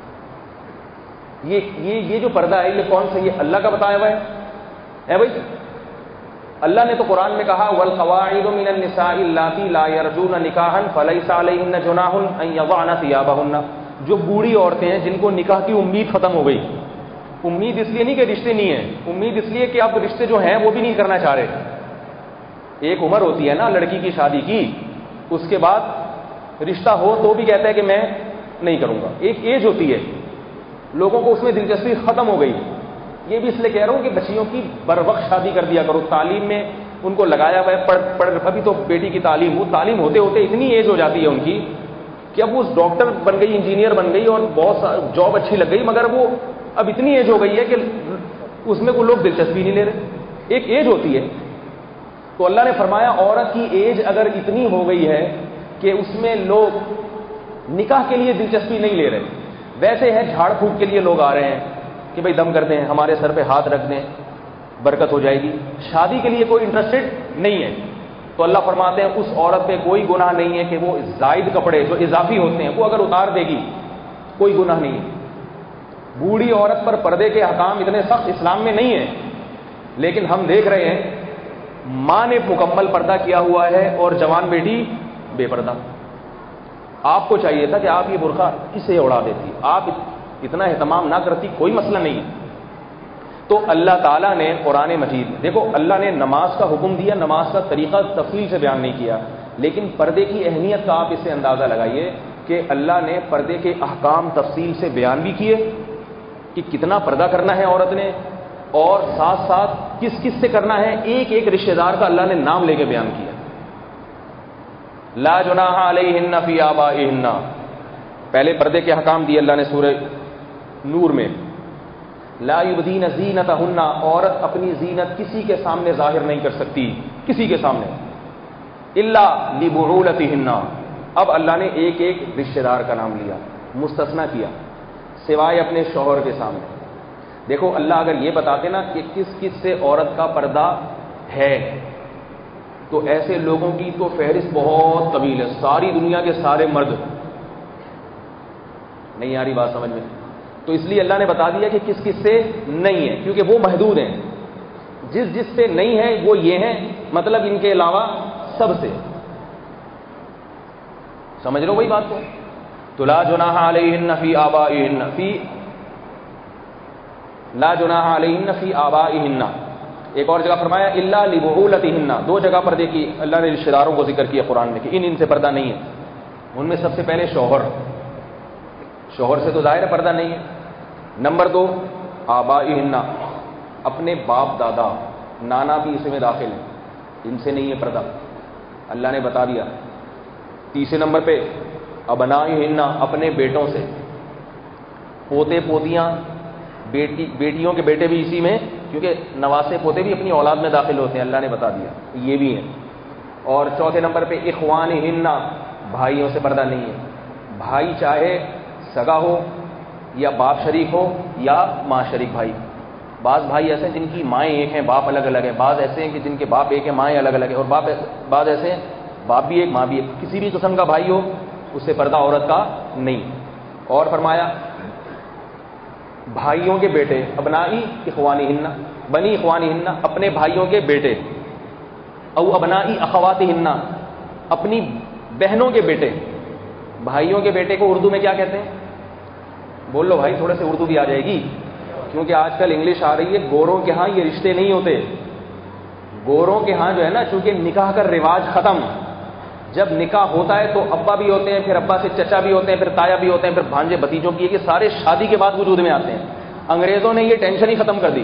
یہ یہ یہ جو پردہ ہے یہ کون سا؟ یہ اللہ کا بتایا ہوا ہے اے بھائی، اللہ نے تو قرآن میں کہا والقواعد من النساء اللاتي لا يرجون نکاحا فليس عليهن جناح ان يضعن ثيابهن، جو بوڑھی عورتیں ہیں جن کو نکاح کی امید ختم ہو گئی، امید اس لیے نہیں کہ رشتے نہیں ہیں، امید اس لیے کہ اب رشتے جو ہیں وہ بھی نہیں کرنا چاہ رہے. ایک عمر ہوتی ہے نا لڑکی کی شادی کی، اس کے بعد رشتہ ہو تو بھی کہتا ہے کہ میں نہیں کروں گا. ایک ایج ہوتی ہے، لوگوں کو اس میں دلچسپی ختم ہو گئی. یہ بھی اس لیے کہہ رہا ہوں کہ بچیوں کی بر وقت شادی کر دیا کرو، تعلیم میں ان کو لگایا ہوا ہے. پڑھ پڑھ ابھی تو بیٹی کی تعلیم، وہ تعلیم ہوتے ہوتے اتنی ایج ہو جاتی ہے ان کی کہ اب وہ ڈاکٹر بن گئی، انجینئر بن گئی اور بہت جاب اچھی لگ گئی، مگر وہ اب اتنی ایج ہو گئی ہے کہ اس میں کوئی لوگ دلچسپی نہیں لے رہے. ایک ایج ہوتی ہے. تو اللہ نے فرمایا عورت کی ایج اگر اتنی ہو گئی ہے کہ اس میں لوگ نکاح کے لیے دلچسپی نہیں لے رہے، ویسے ہے جھاڑ پھونک کے لیے لوگ آ رہے ہیں کہ بھئی دم کر دیں، ہمارے سر پہ ہاتھ رکھ دیں، برکت ہو جائے گی. شادی کے لیے کوئی انٹرسٹڈ نہیں ہے. تو اللہ فرماتے ہیں اس عورت پہ کوئی گناہ نہیں ہے کہ وہ زائد کپڑے جو اضافی ہوتے ہیں وہ اگر اتار دے گی، کوئی گناہ نہیں ہے. بوڑھی عورت پر پردے کے احکام اتنے سخت اسلام میں نہیں ہیں، لیکن ہم دیکھ رہے ہیں ماں نے مکمل پردہ کیا ہوا ہے اور جوان بیٹی بے پردہ. آپ کو چاہیے تھا کہ آپ یہ برقع اسے اڑا دیتی، آپ اتنا اہتمام نہ کرتی، کوئی مسئلہ نہیں ہے. تو اللہ تعالیٰ نے قرآن مجید میں دیکھو اللہ نے نماز کا حکم دیا، نماز کا طریقہ تفصیل سے بیان نہیں کیا، لیکن پردے کی اہمیت کا آپ اس سے اندازہ لگائیے کہ اللہ نے پردے کے احکام تفصیل سے بیان بھی کیے کہ کتنا پردہ کرنا ہے عورت نے، اور ساتھ ساتھ کس کس سے کرنا ہے، ایک ایک رشتہ دار کا اللہ نے نام لے کے بیان کیا. لا جناح علیہن فی آبائہن، پہلے پردے کے احکام دیے اللہ نے سورہ نور میں. لا یبدین زینتہن، عورت اپنی زینت کسی کے سامنے ظاہر نہیں کر سکتی، کسی کے سامنے، الا لبعولتہن. اب اللہ نے ایک ایک رشتہ دار کا نام لیا، مستثنیٰ کیا، سوائے اپنے شوہر کے سامنے. دیکھو اللہ اگر یہ بتاتے نا کہ کس کس سے عورت کا پردہ ہے تو ایسے لوگوں کی تو فہرست بہت طویل ہے، ساری دنیا کے سارے مرد. نہیں آ رہی بات سمجھ میں؟ تو اس لیے اللہ نے بتا دیا کہ کس کس سے نہیں ہے، کیونکہ وہ محدود ہیں. جس جس سے نہیں ہے وہ یہ ہیں، مطلب ان کے علاوہ سب سے. سمجھ لو وہی بات کو. تو لا جناح علیہن فی آبائہن فی لا جناح علیہن فی آبائہن. ایک اور جگہ فرمایا الا لبعولتہن، دو جگہ پردے کی اللہ نے رشتہ داروں کو ذکر کیا قرآن میں کہ ان ان سے پردہ نہیں ہے. ان میں سب سے پہلے شوہر، شوہر سے تو ظاہر پردہ نہیں ہے. نمبر دو آبائہن، اپنے باپ دادا نانا بھی اس میں داخل ہیں، ان سے نہیں ہے پردہ، اللہ نے بتا دیا. تیسرے نمبر پہ ابنائہن، اپنے بیٹوں سے، پوتے پوتیاں، بیٹی بیٹیوں کے بیٹے بھی اسی میں، کیونکہ نواسے پوتے بھی اپنی اولاد میں داخل ہوتے ہیں، اللہ نے بتا دیا یہ بھی ہیں. اور چوتھے نمبر پہ اخوانہن، بھائیوں سے پردہ نہیں ہے. بھائی چاہے سگا ہو یا باپ شریک ہو یا ماں شریک بھائی. بعض بھائی ایسے ہیں جن کی مائیں ایک ہیں باپ الگ الگ ہیں، بعض ایسے ہیں کہ جن کے باپ ایک ہیں مائیں الگ الگ ہیں، اور باپ بعض ایسے ہیں باپ بھی ایک ماں بھی ایک. کسی بھی قسم کا بھائی ہو اس سے پردہ عورت کا نہیں. اور فرمایا بھائیوں کے بیٹے، ابنائی اخوانہن، بنی اخوانہن، اپنے بھائیوں کے بیٹے، او ابنائی اخواتہن، اپنی بہنوں کے بیٹے. بھائیوں کے بیٹے کو اردو میں کیا کہتے ہیں؟ بول لو بھائی، تھوڑے سے اردو بھی آ جائے گی، کیونکہ آج کل انگلش آ رہی ہے. گوروں کے ہاں یہ رشتے نہیں ہوتے. گوروں کے ہاں جو ہے نا، چونکہ نکاح کا رواج ختم، جب نکاح ہوتا ہے تو ابا بھی ہوتے ہیں، پھر ابا سے چچا بھی ہوتے ہیں، پھر تایا بھی ہوتے ہیں، پھر بھانجے بھتیجوں کی، کہ سارے شادی کے بعد وجود میں آتے ہیں. انگریزوں نے یہ ٹینشن ہی ختم کر دی.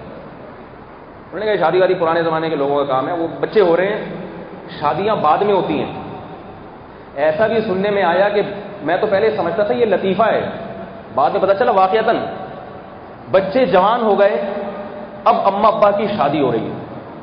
انہوں نے کہا شادی وادی پرانے زمانے کے لوگوں کا کام ہے، وہ بچے ہو رہے ہیں، شادیاں بعد میں ہوتی ہیں. ایسا بھی سننے میں آیا کہ میں تو پہلے سمجھتا تھا یہ لطیفہ ہے، بعد میں پتہ چلا واقعتاً بچے جوان ہو گئے، اب اماں ابا کی شادی ہو رہی ہے.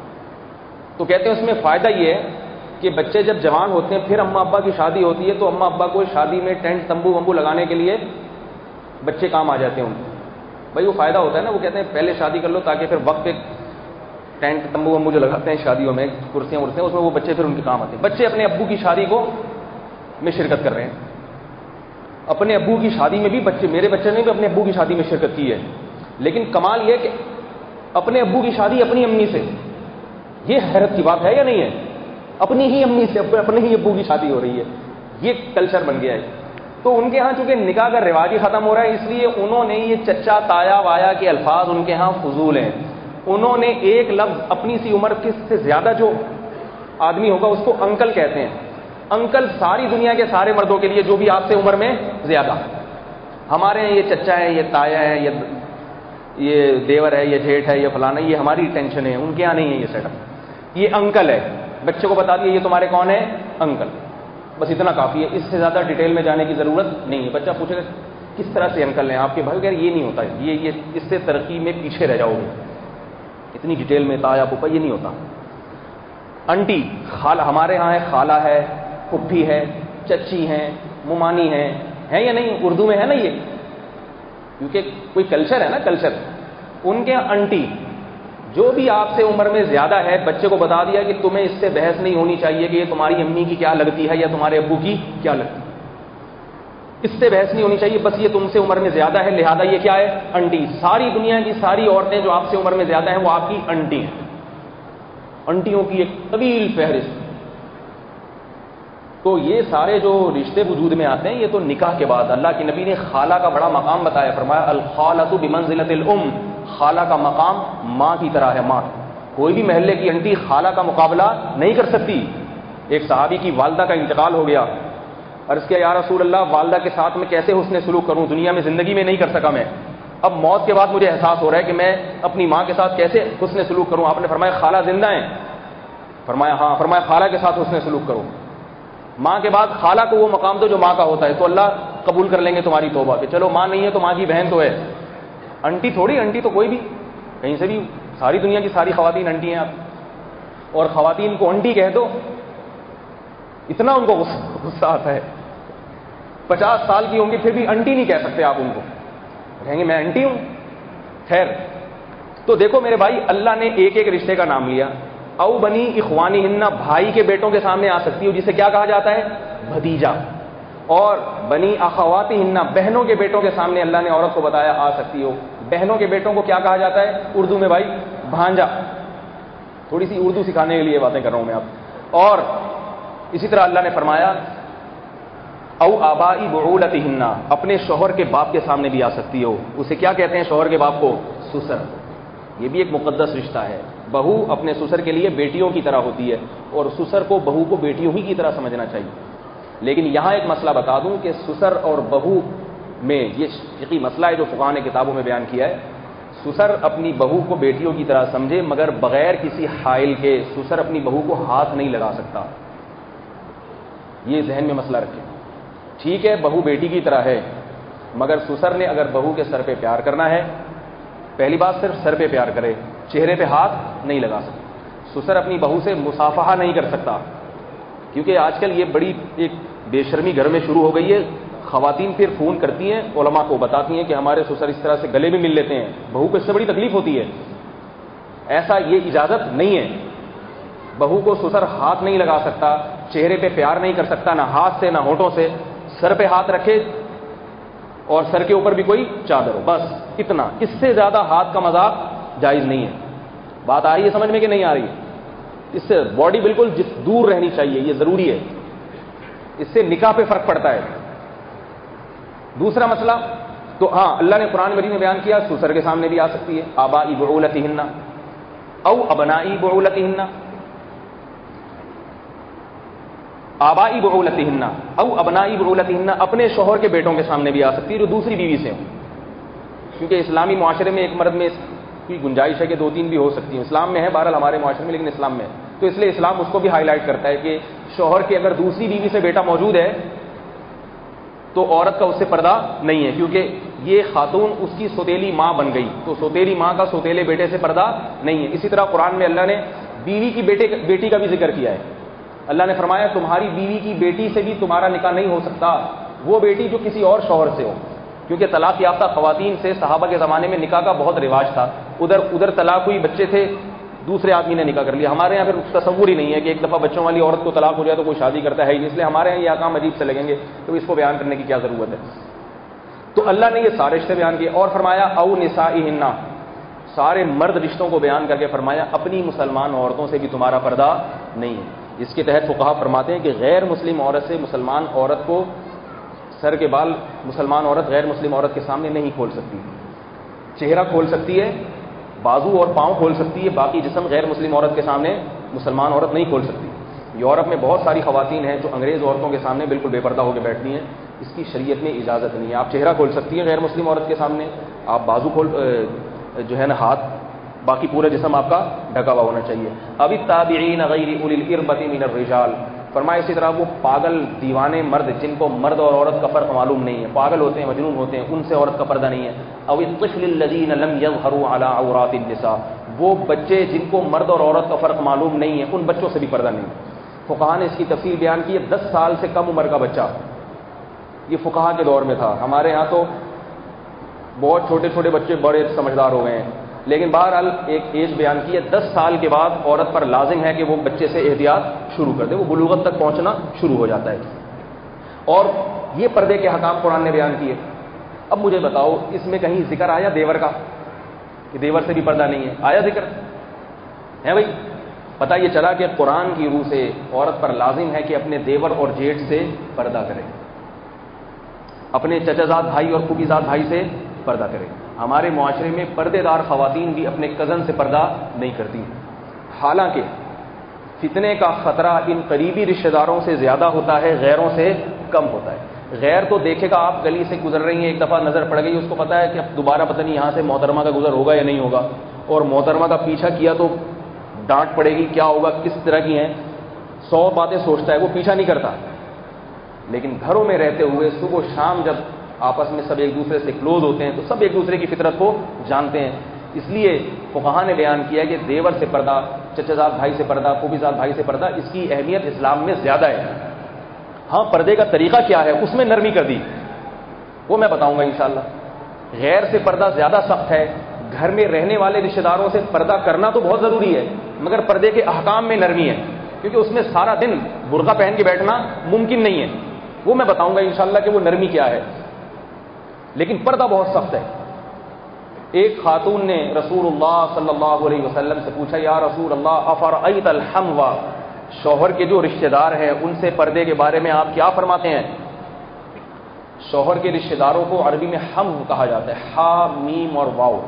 تو کہتے ہیں اس میں فائدہ یہ ہے کہ بچے جب جوان ہوتے ہیں پھر اماں ابا کی شادی ہوتی ہے، تو اماں ابا کو شادی میں ٹینٹ تمبو ومبو لگانے کے لیے بچے کام آ جاتے ہیں ان کو. بھائی وہ فائدہ ہوتا ہے نا، وہ کہتے ہیں پہلے شادی کر لو تاکہ پھر وقت پہ ٹینٹ تمبو ومبو جو لگاتے ہیں شادیوں میں، کرسیاں ورسیاں، اس میں وہ بچے پھر ان کے کام آتے ہیں. بچے اپنے ابو کی شادی کو میں شرکت کر رہے ہیں. اپنے ابو کی شادی میں بھی بچے، میرے بچے نے بھی اپنے ابو کی شادی میں شرکت کی ہے. لیکن کمال یہ کہ اپنے ابو کی شادی اپنی امی سے. یہ حیرت کی بات ہے یا نہیں ہے؟ اپنی ہی امی سے، اپنے ہی ابو کی شادی ہو رہی ہے. یہ کلچر بن گیا ہے. تو ان کے ہاں چونکہ نکاح کا رواج ہی ختم ہو رہا ہے، اس لیے انہوں نے یہ چچا تایا وایا کے الفاظ ان کے ہاں فضول ہیں. انہوں نے ایک لفظ اپنی سی عمر کس سے زیادہ جو آدمی ہوگا اس کو انکل کہتے ہیں. انکل ساری دنیا کے سارے مردوں کے لیے جو بھی آپ سے عمر میں زیادہ. ہمارے یہ چچا ہے، یہ تایا ہے، یہ یہ دیور ہے، یہ جیٹھ ہے، یہ فلانا، یہ ہماری ٹینشن ہے. ان کے یہاں نہیں ہے یہ سیٹ اپ. یہ انکل ہے، بچے کو بتا دیا یہ تمہارے کون ہے؟ انکل. بس اتنا کافی ہے، اس سے زیادہ ڈیٹیل میں جانے کی ضرورت نہیں ہے. بچہ پوچھے گا کس طرح سے انکل ہیں آپ کے بھائی؟ یہ نہیں ہوتا ہے، یہ یہ اس سے ترقی میں پیچھے رہ جاؤ گے. اتنی ڈیٹیل میں تایا پھوپھا یہ نہیں ہوتا. انٹی خالہ، ہمارے ہاں ہے خالہ ہے، پھپھی ہے، چچی ہیں، ممانی ہیں، ہیں یا نہیں؟ اردو میں ہے نا یہ، کیونکہ کوئی کلچر ہے نا، کلچر. ان کے انٹی جو بھی آپ سے عمر میں زیادہ ہے، بچے کو بتا دیا کہ تمہیں اس سے بحث نہیں ہونی چاہیے کہ یہ تمہاری امی کی کیا لگتی ہے یا تمہارے ابو کی کیا لگتی ہے. اس سے بحث نہیں ہونی چاہیے، بس یہ تم سے عمر میں زیادہ ہے، لہذا یہ کیا ہے؟ انٹی. ساری دنیا کی ساری عورتیں جو آپ سے عمر میں زیادہ ہیں وہ آپ کی انٹی ہیں. انٹیوں کی ایک طویل فہرست. تو یہ سارے جو رشتے وجود میں آتے ہیں یہ تو نکاح کے بعد. اللہ کے نبی نے خالہ کا بڑا مقام بتایا، فرمایا الخالۃ بمنزلۃ الام. خالہ کا مقام ماں کی طرح ہے. ماں، کوئی بھی محلے کی انٹی خالہ کا مقابلہ نہیں کر سکتی. ایک صحابی کی والدہ کا انتقال ہو گیا، عرض کیا یا رسول اللہ والدہ کے ساتھ میں کیسے حسن سلوک کروں؟ دنیا میں زندگی میں نہیں کر سکا میں، اب موت کے بعد مجھے احساس ہو رہا ہے کہ میں اپنی ماں کے ساتھ کیسے حسن سلوک کروں. آپ نے فرمایا خالہ زندہ ہیں؟ فرمایا ہاں. فرمایا خالہ کے ساتھ حسن سلوک کرو. ماں کے بعد خالہ کو وہ مقام دو جو ماں کا ہوتا ہے، تو اللہ قبول کر لیں گے تمہاری توبہ. کہ چلو ماں نہیں ہے تو ماں کی بہن تو ہے. انٹی تھوڑی، انٹی تو کوئی بھی کہیں سے بھی، ساری دنیا کی ساری خواتین انٹی ہیں آپ. اور خواتین کو انٹی کہہ دو اتنا ان کو غصہ آتا ہے. پچاس سال کی ہوں گی پھر بھی انٹی نہیں کہہ سکتے آپ ان کو، کہیں گے میں انٹی ہوں. خیر، تو دیکھو میرے بھائی، اللہ نے ایک ایک رشتے کا نام لیا. او بنی اخوانی ہن، بھائی کے بیٹوں کے سامنے آ سکتی ہو جسے کیا کہا جاتا ہے؟ بھتیجا. اور بنی اخواتی ہن، بہنوں کے بیٹوں کے سامنے اللہ نے عورت کو بتایا آ سکتی ہو. بہنوں کے بیٹوں کو کیا کہا جاتا ہے اردو میں بھائی؟ بھانجا. تھوڑی سی اردو سکھانے کے لیے باتیں کر رہا ہوں میں آپ. اور اسی طرح اللہ نے فرمایا او آبائی بعولتہن، اپنے شوہر کے باپ کے سامنے بھی آ سکتی ہو. اسے کیا کہتے ہیں شوہر کے باپ کو؟ سسر. یہ بھی ایک مقدس رشتہ ہے. بہو اپنے سسر کے لیے بیٹیوں کی طرح ہوتی ہے، اور سسر کو بہو کو بیٹیوں ہی کی طرح سمجھنا چاہیے. لیکن یہاں ایک مسئلہ بتا دوں کہ سسر اور بہو میں یہ فقہی مسئلہ ہے جو فقہاء نے کتابوں میں بیان کیا ہے. سسر اپنی بہو کو بیٹیوں کی طرح سمجھے، مگر بغیر کسی حائل کے سسر اپنی بہو کو ہاتھ نہیں لگا سکتا. یہ ذہن میں مسئلہ رکھے. ٹھیک ہے بہو بیٹی کی طرح ہے، مگر سسر نے اگر بہو کے سر پہ پیار کرنا ہے، پہلی بات صرف سر پہ پیار کرے، چہرے پہ ہاتھ نہیں لگا سکتا. سسر اپنی بہو سے مصافحہ نہیں کر سکتا، کیونکہ آج کل یہ بڑی ایک بے شرمی گھر میں شروع ہو گئی ہے. خواتین پھر فون کرتی ہیں علماء کو، بتاتی ہیں کہ ہمارے سسر اس طرح سے گلے بھی مل لیتے ہیں. بہو کو اس سے بڑی تکلیف ہوتی ہے. ایسا یہ اجازت نہیں ہے. بہو کو سسر ہاتھ نہیں لگا سکتا، چہرے پہ پیار نہیں کر سکتا، نہ ہاتھ سے نہ ہونٹوں سے. سر پہ ہاتھ رکھے اور سر کے اوپر بھی کوئی چادر ہو، بس اتنا. اس سے زیادہ ہاتھ کا مذاق جائز نہیں ہے. بات آ رہی ہے سمجھ میں کہ نہیں آ رہی؟ اس سے باڈی بالکل دور رہنی چاہیے، یہ ضروری ہے. اس سے نکاح پہ فرق پڑتا ہے. دوسرا مسئلہ تو ہاں اللہ نے قرآن مجید میں بیان کیا سسر کے سامنے بھی آ سکتی ہے. آبائی بعولتہن او ابنائی بعولتہن. آبائی بعولتہن او ابنائی بعولتہن، اپنے شوہر کے بیٹوں کے سامنے بھی آ سکتی ہے جو دوسری بیوی سے ہوں. کیونکہ اسلامی معاشرے میں ایک مرد میں کی گنجائش ہے کہ دو تین بھی ہو سکتی ہیں. اسلام میں ہے بہرحال ہمارے معاشرے میں، لیکن اسلام میں ہے. تو اس لیے اسلام اس کو بھی ہائی لائٹ کرتا ہے کہ شوہر کے اگر دوسری بیوی سے بیٹا موجود ہے تو عورت کا اس سے پردہ نہیں ہے، کیونکہ یہ خاتون اس کی سوتیلی ماں بن گئی، تو سوتیلی ماں کا سوتیلے بیٹے سے پردہ نہیں ہے. اسی طرح قرآن میں اللہ نے بیوی کی بیٹے بیٹی کا بھی ذکر کیا ہے. اللہ نے فرمایا تمہاری بیوی کی بیٹی سے بھی تمہارا نکاح نہیں ہو سکتا، وہ بیٹی جو کسی اور شوہر سے ہو. کیونکہ طلاق یافتہ خواتین سے صحابہ کے زمانے میں نکاح کا بہت رواج تھا. ادھر ادھر طلاق ہوئی، بچے تھے، دوسرے آدمی نے نکاح کر لیا. ہمارے یہاں پھر تصور ہی نہیں ہے کہ ایک دفعہ بچوں والی عورت کو طلاق ہو جائے تو کوئی شادی کرتا ہے ہی. اس لیے ہمارے یہاں یہ احکام عجیب سے لگیں گے، تو اس کو بیان کرنے کی کیا ضرورت ہے. تو اللہ نے یہ سارے رشتے بیان کیے اور فرمایا او نسائہن، سارے مرد رشتوں کو بیان کر کے فرمایا اپنی مسلمان عورتوں سے بھی تمہارا پردہ نہیں ہے. اس کے تحت فقہا فرماتے ہیں کہ غیر مسلم عورت سے مسلمان عورت کو سر کے بال مسلمان عورت غیر مسلم عورت کے سامنے نہیں کھول سکتی. چہرہ کھول سکتی ہے, بازو اور پاؤں کھول سکتی ہے, باقی جسم غیر مسلم عورت کے سامنے مسلمان عورت نہیں کھول سکتی. یورپ میں بہت ساری خواتین ہیں جو انگریز عورتوں کے سامنے بالکل بے پردہ ہو کے بیٹھتی ہیں. اس کی شریعت میں اجازت نہیں ہے. آپ چہرہ کھول سکتی ہیں غیر مسلم عورت کے سامنے, آپ بازو کھول جو ہے نا ہاتھ, باقی پورا جسم آپ کا ڈھکا ہوا ہونا چاہیے. اب التابعین غیر اولی الاربۃ من الرجال, فرمایا اسی طرح وہ پاگل دیوانے مرد جن کو مرد اور عورت کا فرق معلوم نہیں ہے, پاگل ہوتے ہیں, مجنون ہوتے ہیں, ان سے عورت کا پردہ نہیں ہے. او الطفل الذین لم یظہروا علی عورات النساء, وہ بچے جن کو مرد اور عورت کا فرق معلوم نہیں ہے, ان بچوں سے بھی پردہ نہیں. فقہا نے اس کی تفصیل بیان کی ہے. دس سال سے کم عمر کا بچہ, یہ فقہا کے دور میں تھا. ہمارے ہاں تو بہت چھوٹے چھوٹے بچے بڑے سمجھدار ہو گئے ہیں, لیکن بہرحال ایک ایج بیان کی ہے. دس سال کے بعد عورت پر لازم ہے کہ وہ بچے سے احتیاط شروع کر دے, وہ بلوغت تک پہنچنا شروع ہو جاتا ہے. اور یہ پردے کے حکام قرآن نے بیان کیے. اب مجھے بتاؤ اس میں کہیں ذکر آیا دیور کا کہ دیور سے بھی پردہ نہیں ہے؟ آیا ذکر ہے بھائی؟ پتہ یہ چلا کہ قرآن کی روح سے عورت پر لازم ہے کہ اپنے دیور اور جیٹھ سے پردہ کرے, اپنے چچا زاد بھائی اور پھوپھی زاد بھائی سے پردہ کرے. ہمارے معاشرے میں پردے دار خواتین بھی اپنے کزن سے پردہ نہیں کرتی, حالانکہ فتنے کا خطرہ ان قریبی رشتہ داروں سے زیادہ ہوتا ہے, غیروں سے کم ہوتا ہے. غیر تو دیکھے گا, آپ گلی سے گزر رہی ہیں, ایک دفعہ نظر پڑ گئی, اس کو پتا ہے کہ اب دوبارہ پتہ نہیں یہاں سے محترمہ کا گزر ہوگا یا نہیں ہوگا, اور محترمہ کا پیچھا کیا تو ڈانٹ پڑے گی, کیا ہوگا, کس طرح کی ہیں, سو باتیں سوچتا ہے, وہ پیچھا نہیں کرتا. لیکن گھروں میں رہتے ہوئے صبح شام جب آپس میں سب ایک دوسرے سے کلوز ہوتے ہیں تو سب ایک دوسرے کی فطرت کو جانتے ہیں. اس لیے فقہا نے بیان کیا کہ دیور سے پردہ, چچا زاد بھائی سے پردہ, پھوپھی زاد بھائی سے پردہ, اس کی اہمیت اسلام میں زیادہ ہے. ہاں پردے کا طریقہ کیا ہے, اس میں نرمی کر دی, وہ میں بتاؤں گا انشاءاللہ. غیر سے پردہ زیادہ سخت ہے. گھر میں رہنے والے رشتہ داروں سے پردہ کرنا تو بہت ضروری ہے, مگر پردے کے احکام میں نرمی ہے, کیونکہ اس میں سارا دن برقع پہن کے بیٹھنا ممکن نہیں ہے. وہ میں بتاؤں گا انشاءاللہ کہ وہ نرمی کیا ہے. لیکن پردہ بہت سخت ہے. ایک خاتون نے رسول اللہ صلی اللہ علیہ وسلم سے پوچھا, یا رسول اللہ افرأیت الحموا, شوہر کے جو رشتہ دار ہیں ان سے پردے کے بارے میں آپ کیا فرماتے ہیں؟ شوہر کے رشتہ داروں کو عربی میں ہم کہا جاتا ہے, ہا میم اور واو.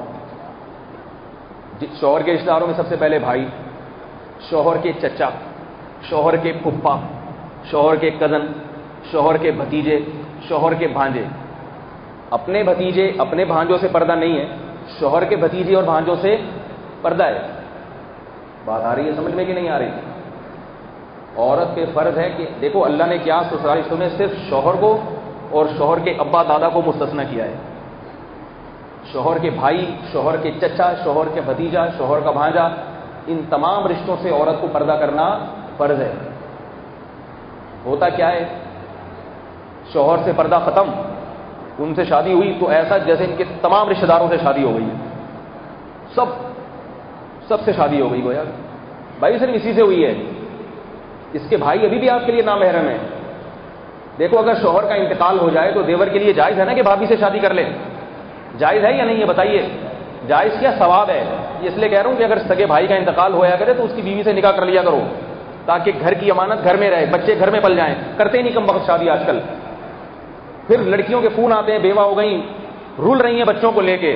شوہر کے رشتہ داروں میں سب سے پہلے بھائی, شوہر کے چچا, شوہر کے پھپھا, شوہر کے کزن, شوہر کے بھتیجے, شوہر کے بھانجے. اپنے بھتیجے اپنے بھانجوں سے پردہ نہیں ہے, شوہر کے بھتیجے اور بھانجوں سے پردہ ہے. بات آ رہی ہے سمجھ میں کہ نہیں آ رہی؟ عورت پہ فرض ہے کہ دیکھو اللہ نے کیا سسرال رشتوں میں صرف شوہر کو اور شوہر کے ابا دادا کو مستثنی کیا ہے. شوہر کے بھائی, شوہر کے چچا, شوہر کے بھتیجا, شوہر کا بھانجا, ان تمام رشتوں سے عورت کو پردہ کرنا فرض ہے. ہوتا کیا ہے, شوہر سے پردہ ختم, ان سے شادی ہوئی تو ایسا جیسے ان کے تمام رشتہ داروں سے شادی ہو گئی ہے, سب سب سے شادی ہو گئی گویا. بھائی صرف اسی سے ہوئی ہے, اس کے بھائی ابھی بھی آپ کے لیے نامحرم ہیں. دیکھو اگر شوہر کا انتقال ہو جائے تو دیور کے لیے جائز ہے نا کہ بھابھی سے شادی کر لیں؟ جائز ہے یا نہیں ہے بتائیے؟ جائز کیا ثواب ہے. اس لیے کہہ رہا ہوں کہ اگر سگے بھائی کا انتقال ہوا کرے تو اس کی بیوی سے نکاح کر لیا کرو, تاکہ گھر کی امانت گھر میں رہے, بچے گھر میں پل جائیں. کرتے نہیں کم وقت شادی آج کل. پھر لڑکیوں کے فون آتے ہیں, بیوہ ہو گئیں, رول رہی ہیں بچوں کو لے کے.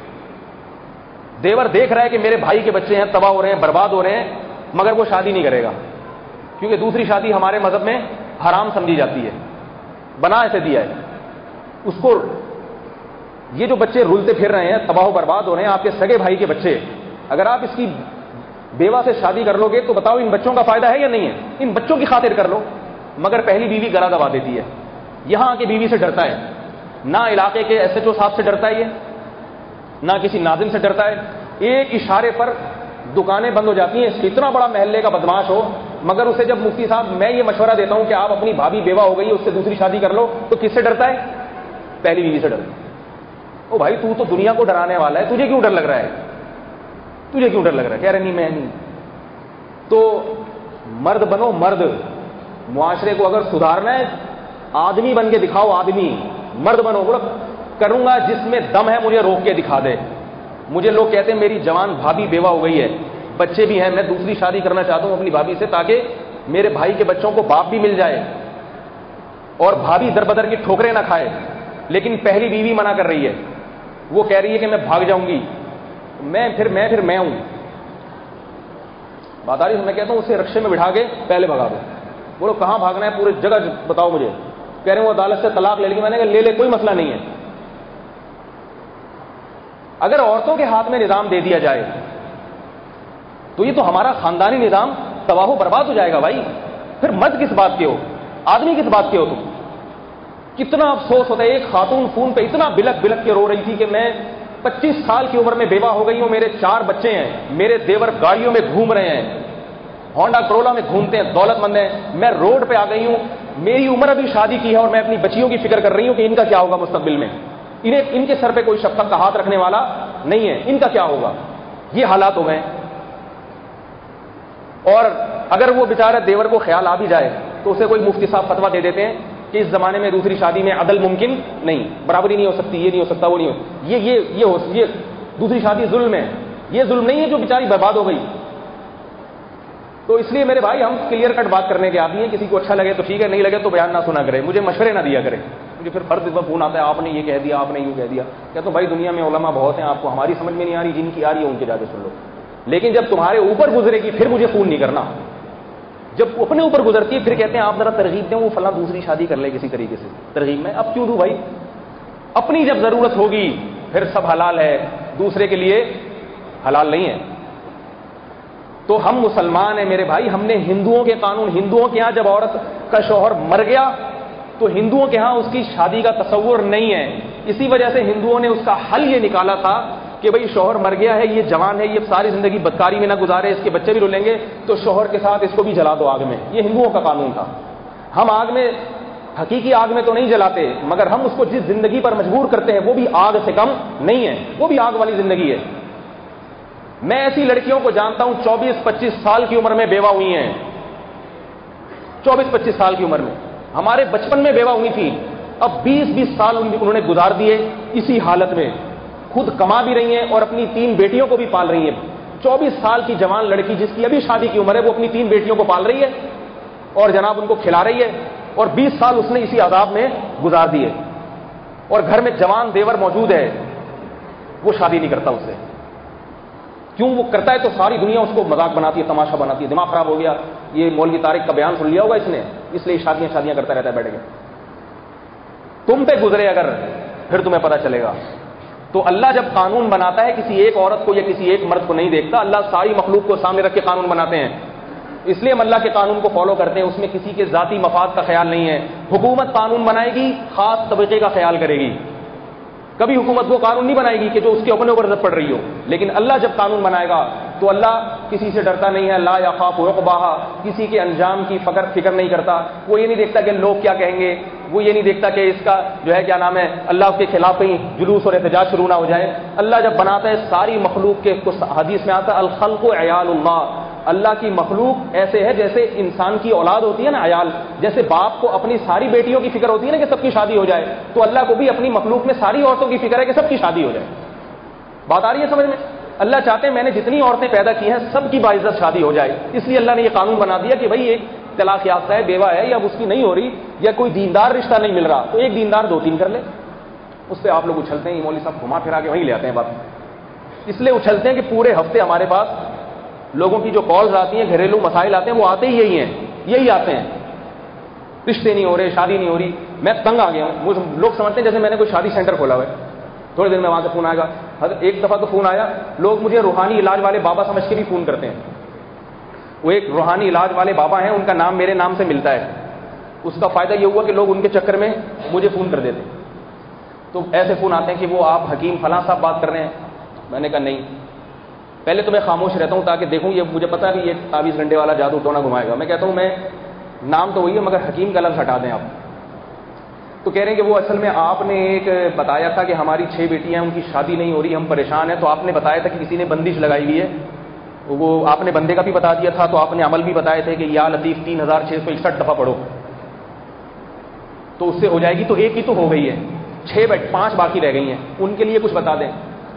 دیور دیکھ رہا ہے کہ میرے بھائی کے بچے ہیں, تباہ ہو رہے ہیں, برباد ہو رہے ہیں, مگر وہ شادی نہیں کرے گا, کیونکہ دوسری شادی ہمارے مذہب میں حرام سمجھی جاتی ہے. بنا ایسے دیا ہے اس کو. یہ جو بچے رولتے پھر رہے ہیں, تباہ و برباد ہو رہے ہیں, آپ کے سگے بھائی کے بچے, اگر آپ اس کی بیوہ سے شادی کر لو گے تو بتاؤ ان بچوں کا فائدہ ہے یا نہیں ہے؟ ان بچوں کی خاطر کر لو. مگر پہلی بیوی گلا دبا دیتی ہے, یہاں کے بیوی سے ڈرتا ہے, نہ علاقے کے ایس ایچ او صاحب سے ڈرتا ہے, یہ نہ کسی ناظم سے ڈرتا ہے. ایک اشارے پر دکانیں بند ہو جاتی ہیں. اتنا بڑا محلے کا بدماش ہو, مگر اسے جب مفتی صاحب میں یہ مشورہ دیتا ہوں کہ آپ اپنی بھابھی بیوہ ہو گئی اس سے دوسری شادی کر لو, تو کس سے ڈرتا ہے؟ پہلی بیوی سے ڈرتا ہے. او بھائی تو تو دنیا کو ڈرانے والا ہے, تجھے کیوں ڈر لگ رہا ہے؟ تجھے کیوں ڈر لگ رہا ہے؟ کہہ رہے نہیں میں نہیں. تو مرد بنو, مرد. معاشرے کو اگر سدھارنا ہے آدمی بن کے دکھاؤ, آدمی مرد بنو. بولو کروں گا جس میں دم ہے مجھے روک کے دکھا دے. مجھے لوگ کہتے ہیں میری جوان بھابھی بیوہ ہو گئی ہے, بچے بھی ہیں, میں دوسری شادی کرنا چاہتا ہوں اپنی بھابھی سے تاکہ میرے بھائی کے بچوں کو باپ بھی مل جائے. اور بھابھی در بدر کی ٹھوکریں نہ کھائے، لیکن پہلی بیوی منع کر رہی ہے، وہ کہہ رہی ہے کہ میں بھاگ جاؤں گی، میں پھر میں پھر میں ہوں، بات آ رہی ہے؟ میں کہتا ہوں اسے رکشے میں بٹھا کے پہلے بھگا دو، بولو کہاں بھاگنا ہے، پورے جگہ بتاؤ مجھے، کہہ رہے ہیں وہ عدالت سے طلاق لے لیں گے، میں نے کہا لے لے کوئی مسئلہ نہیں ہے۔ اگر عورتوں کے ہاتھ میں نظام دے دیا جائے تو یہ تو ہمارا خاندانی نظام تباہ و برباد ہو جائے گا بھائی، پھر مرد کس بات کے ہو، آدمی کس بات کے ہو تم؟ کتنا افسوس ہوتا ہے، ایک خاتون فون پہ اتنا بلک بلک کے رو رہی تھی کہ میں پچیس سال کی عمر میں بیوہ ہو گئی ہوں، میرے چار بچے ہیں، میرے دیور گاڑیوں میں گھوم رہے ہیں، ہونڈا کرولا میں گھومتے ہیں، دولت مند ہیں، میں روڈ پہ آ گئی ہوں، میری عمر ابھی شادی کی ہے اور میں اپنی بچیوں کی فکر کر رہی ہوں کہ ان کا کیا ہوگا مستقبل میں، انہیں ان کے سر پہ کوئی شفقت کا ہاتھ رکھنے والا نہیں ہے، ان کا کیا ہوگا، یہ حالات ہو گئے۔ اور اگر وہ بیچارہ دیور کو خیال آ بھی جائے تو اسے کوئی مفتی صاحب فتویٰ دے دیتے ہیں کہ اس زمانے میں دوسری شادی میں عدل ممکن نہیں، برابری نہیں ہو سکتی، یہ نہیں ہو سکتا، وہ نہیں ہو یہ یہ یہ ہو یہ دوسری شادی ظلم ہے، یہ ظلم نہیں ہے جو بیچاری برباد ہو گئی۔ تو اس لیے میرے بھائی ہم کلیئر کٹ بات کرنے کے عادی ہیں، کسی کو اچھا لگے تو ٹھیک ہے، نہیں لگے تو بیان نہ سنا کرے، مجھے مشورے نہ دیا کرے، مجھے پھر فرد فون آتا ہے آپ نے یہ کہہ دیا، آپ نے یوں کہہ دیا، کہتا ہوں بھائی دنیا میں علماء بہت ہیں، آپ کو ہماری سمجھ میں نہیں آ رہی، جن کی آ رہی ہے ان کے جا کے سن لو، لیکن جب تمہارے اوپر گزرے گی پھر مجھے فون نہیں کرنا، جب اپنے اوپر گزرتی ہے پھر کہتے ہیں آپ ذرا ترغیب دیں، وہ فلاں دوسری شادی کر لے کسی طریقے سے، ترغیب میں اب کیوں دوں بھائی، اپنی جب ضرورت ہوگی پھر سب حلال ہے، دوسرے کے لیے حلال نہیں ہے۔ تو ہم مسلمان ہیں میرے بھائی، ہم نے ہندوؤں کے قانون، ہندوؤں کے ہاں جب عورت کا شوہر مر گیا تو ہندوؤں کے ہاں اس کی شادی کا تصور نہیں ہے، اسی وجہ سے ہندوؤں نے اس کا حل یہ نکالا تھا کہ بھئی شوہر مر گیا ہے، یہ جوان ہے، یہ ساری زندگی بدکاری میں نہ گزارے، اس کے بچے بھی رولیں گے، تو شوہر کے ساتھ اس کو بھی جلا دو آگ میں، یہ ہندوؤں کا قانون تھا۔ ہم آگ میں حقیقی آگ میں تو نہیں جلاتے، مگر ہم اس کو جس زندگی پر مجبور کرتے ہیں وہ بھی آگ سے کم نہیں ہے، وہ بھی آگ والی زندگی ہے۔ میں ایسی لڑکیوں کو جانتا ہوں چوبیس پچیس سال کی عمر میں بیوہ ہوئی ہیں، چوبیس پچیس سال کی عمر میں، ہمارے بچپن میں بیوہ ہوئی تھی، اب بیس بیس سال انہوں نے گزار دیے اسی حالت میں، خود کما بھی رہی ہیں اور اپنی تین بیٹیوں کو بھی پال رہی ہیں۔ چوبیس سال کی جوان لڑکی جس کی ابھی شادی کی عمر ہے وہ اپنی تین بیٹیوں کو پال رہی ہے اور جناب ان کو کھلا رہی ہے، اور بیس سال اس نے اسی عذاب میں گزار دیے، اور گھر میں جوان دیور موجود ہے، وہ شادی نہیں کرتا اس سے، کیوں؟ وہ کرتا ہے تو ساری دنیا اس کو مذاق بناتی ہے، تماشا بناتی ہے، دماغ خراب ہو گیا، یہ مولوی طارق کا بیان سن لیا ہوگا اس نے، اس لیے شادیاں شادیاں کرتا رہتا ہے بیٹھ کے۔ تم پہ گزرے اگر پھر تمہیں پتہ چلے گا۔ تو اللہ جب قانون بناتا ہے کسی ایک عورت کو یا کسی ایک مرد کو نہیں دیکھتا، اللہ ساری مخلوق کو سامنے رکھ کے قانون بناتے ہیں، اس لیے ہم اللہ کے قانون کو فالو کرتے ہیں، اس میں کسی کے ذاتی مفاد کا خیال نہیں ہے۔ حکومت قانون بنائے گی خاص طبقے کا خیال کرے گی، کبھی حکومت وہ قانون نہیں بنائے گی کہ جو اس کے اپنے اوپر ضرورت پڑ رہی ہو، لیکن اللہ جب قانون بنائے گا تو اللہ کسی سے ڈرتا نہیں ہے، لا یخاف عقباہا، کسی کے انجام کی فکر فکر نہیں کرتا، وہ یہ نہیں دیکھتا کہ لوگ کیا کہیں گے، وہ یہ نہیں دیکھتا کہ اس کا جو ہے کیا نام ہے اللہ اس کے خلاف کہیں جلوس اور احتجاج شروع نہ ہو جائے۔ اللہ جب بناتا ہے ساری مخلوق کے، کچھ حدیث میں آتا ہے الخلق عیال اللہ، اللہ کی مخلوق ایسے ہے جیسے انسان کی اولاد ہوتی ہے نا عیال، جیسے باپ کو اپنی ساری بیٹیوں کی فکر ہوتی ہے نا کہ سب کی شادی ہو جائے، تو اللہ کو بھی اپنی مخلوق میں ساری عورتوں کی فکر ہے کہ سب کی شادی ہو جائے۔ بات آ رہی ہے سمجھ میں؟ اللہ چاہتے ہیں میں نے جتنی عورتیں پیدا کی ہیں سب کی باعزت شادی ہو جائے، اس لیے اللہ نے یہ قانون بنا دیا کہ بھائی ایک طلاق یافتہ ہے، بیوہ ہے، یا اس کی نہیں ہو رہی، یا کوئی دیندار رشتہ نہیں مل رہا، تو ایک دیندار دو تین کر لے۔ اس پہ آپ لوگ اچھلتے ہیں، مولوی صاحب گھما پھرا کے وہیں لے آتے ہیں بات، اس لیے اچھلتے ہیں کہ پورے ہفتے ہمارے پاس لوگوں کی جو کالز آتی ہیں، گھریلو مسائل آتے ہیں، وہ آتے ہی یہی ہیں، یہی آتے ہیں، رشتے نہیں ہو رہے، شادی نہیں ہو رہی۔ میں تنگ آ گیا ہوں، لوگ سمجھتے ہیں جیسے میں نے کوئی شادی سینٹر کھولا ہوا ہے، تھوڑے دن میں وہاں سے فون آئے گا۔ ایک دفعہ تو فون آیا، لوگ مجھے روحانی علاج والے بابا سمجھ کے بھی فون کرتے ہیں، وہ ایک روحانی علاج والے بابا ہیں، ان کا نام میرے نام سے ملتا ہے، اس کا فائدہ یہ ہوا کہ لوگ ان کے چکر میں مجھے فون کر دیتے، تو ایسے فون آتے ہیں کہ وہ آپ حکیم فلاں صاحب بات کر رہے ہیں، میں نے کہا نہیں، پہلے تو میں خاموش رہتا ہوں تاکہ دیکھوں، یہ مجھے پتا ہے کہ یہ تعویذ گھنٹے والا جادو ٹونا گھمائے گا، میں کہتا ہوں میں نام تو وہی ہے مگر حکیم کا لفظ ہٹا دیں آپ۔ تو کہہ رہے ہیں کہ وہ اصل میں آپ نے ایک بتایا تھا کہ ہماری چھ بیٹیاں ہیں، ان کی شادی نہیں ہو رہی، ہم پریشان ہیں، تو آپ نے بتایا تھا کہ کسی نے بندش لگائی ہوئی ہے، وہ آپ نے بندے کا بھی بتا دیا تھا، تو آپ نے عمل بھی بتائے تھے کہ یا لطیف تین ہزار چھ سو اکسٹھ دفعہ پڑھو تو اس سے ہو جائے گی، تو ایک ہی تو ہو گئی ہے، چھ بیٹ پانچ باقی رہ گئی ہیں، ان کے لیے کچھ بتا دیں۔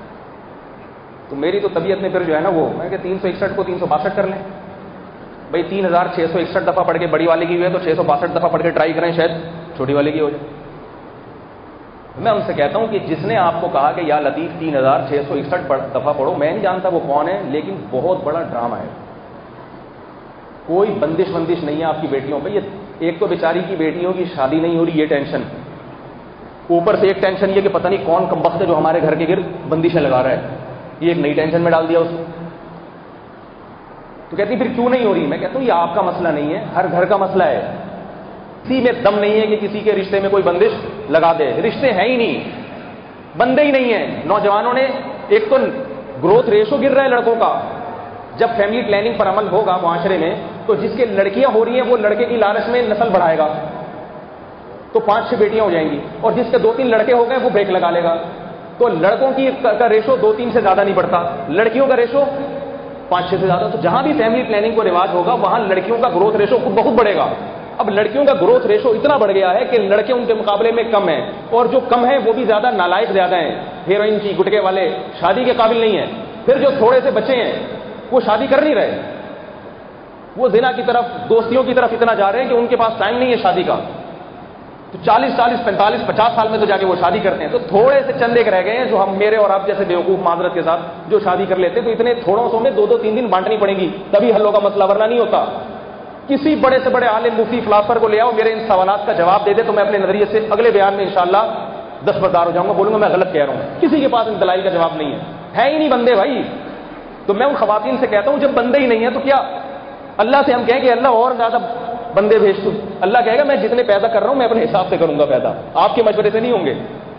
تو میری تو طبیعت میں پھر جو ہے نا وہ میں کہ تین سو اکسٹھ کو تین سو باسٹھ کر لیں، بھائی تین ہزار چھ سو اکسٹھ دفعہ پڑھ کے بڑی والے کی ہوئی ہے تو چھ سو باسٹھ دفعہ پڑھ کے ٹرائی کریں، شاید چھوٹی والے کی ہو جائے. میں ان سے کہتا ہوں کہ جس نے آپ کو کہا کہ یا لطیف تین ہزار چھ سو اکسٹھ دفعہ پڑھو، میں نہیں جانتا وہ کون ہے، لیکن بہت بڑا ڈرامہ ہے. کوئی بندش بندش نہیں ہے آپ کی بیٹیوں پہ. یہ ایک تو بیچاری کی بیٹیوں کی شادی نہیں ہو رہی، یہ ٹینشن، اوپر سے ایک ٹینشن یہ کہ پتہ نہیں کون کمبخت ہے جو ہمارے گھر کے گرد بندشیں لگا رہا ہے. یہ ایک نئی ٹینشن میں ڈال دیا اس کو. تو کہتی پھر کیوں نہیں ہو رہی؟ میں کہتا ہوں یہ آپ کا مسئلہ نہیں ہے، ہر گھر کا مسئلہ ہے. کسی میں دم نہیں ہے کہ کسی کے رشتے میں کوئی بندش لگا دے. رشتے ہیں ہی نہیں، بندے ہی نہیں ہیں. نوجوانوں نے ایک تو گروتھ ریشو گر رہا ہے لڑکوں کا. جب فیملی پلاننگ پر عمل ہوگا معاشرے میں تو جس کے لڑکیاں ہو رہی ہیں وہ لڑکے کی لالچ میں نسل بڑھائے گا تو پانچ چھ بیٹیاں ہو جائیں گی، اور جس کے دو تین لڑکے ہو گئے وہ بریک لگا لے گا. تو لڑکوں کی کا ریشو دو تین سے زیادہ نہیں بڑھتا، لڑکیوں کا ریشو پانچ چھ سے زیادہ. تو جہاں بھی فیملی پلاننگ کو رواج ہوگا وہاں لڑکیوں کا گروتھ ریشو خود بہت بڑھے گا. اب لڑکیوں کا گروتھ ریشو اتنا بڑھ گیا ہے کہ لڑکے ان کے مقابلے میں کم ہیں، اور جو کم ہیں وہ بھی زیادہ نالائق زیادہ ہیں. ہیروئن کی گٹکے والے شادی کے قابل نہیں ہیں. پھر جو تھوڑے سے بچے ہیں وہ شادی کر نہیں رہے، وہ زنا کی طرف دوستیوں کی طرف اتنا جا رہے ہیں کہ ان کے پاس ٹائم نہیں ہے شادی کا. تو چالیس چالیس پینتالیس پچاس سال میں تو جا کے وہ شادی کرتے ہیں. تو تھوڑے سے چند ایک رہ گئے ہیں جو ہم میرے اور آپ جیسے بیوقوف معذرت کے ساتھ جو شادی کر لیتے ہیں. تو اتنے تھوڑوں سو میں دو دو تین دن بانٹنی پڑیں گی تبھی حل ہوگا مسئلہ، ورنہ نہیں ہوتا. کسی بڑے سے بڑے عالم مفتی فلاسفر کو لے آؤ، میرے ان سوالات کا جواب دے دے تو میں اپنے نظریے سے اگلے بیان میں انشاءاللہ دستبردار ہو جاؤں گا، بولوں گا میں غلط کہہ رہا ہوں. کسی کے پاس ان دلائل کا جواب نہیں ہے، ہے ہی نہیں بندے بھائی. تو میں ان خواتین سے کہتا ہوں جب بندے ہی نہیں ہیں تو کیا اللہ سے ہم کہیں کہ اللہ اور زیادہ بندے بھیج دو؟ اللہ کہے گا میں جتنے پیدا کر رہا ہوں میں اپنے حساب سے کروں گا پیدا، آپ کے مشورے سے نہیں ہوں گے.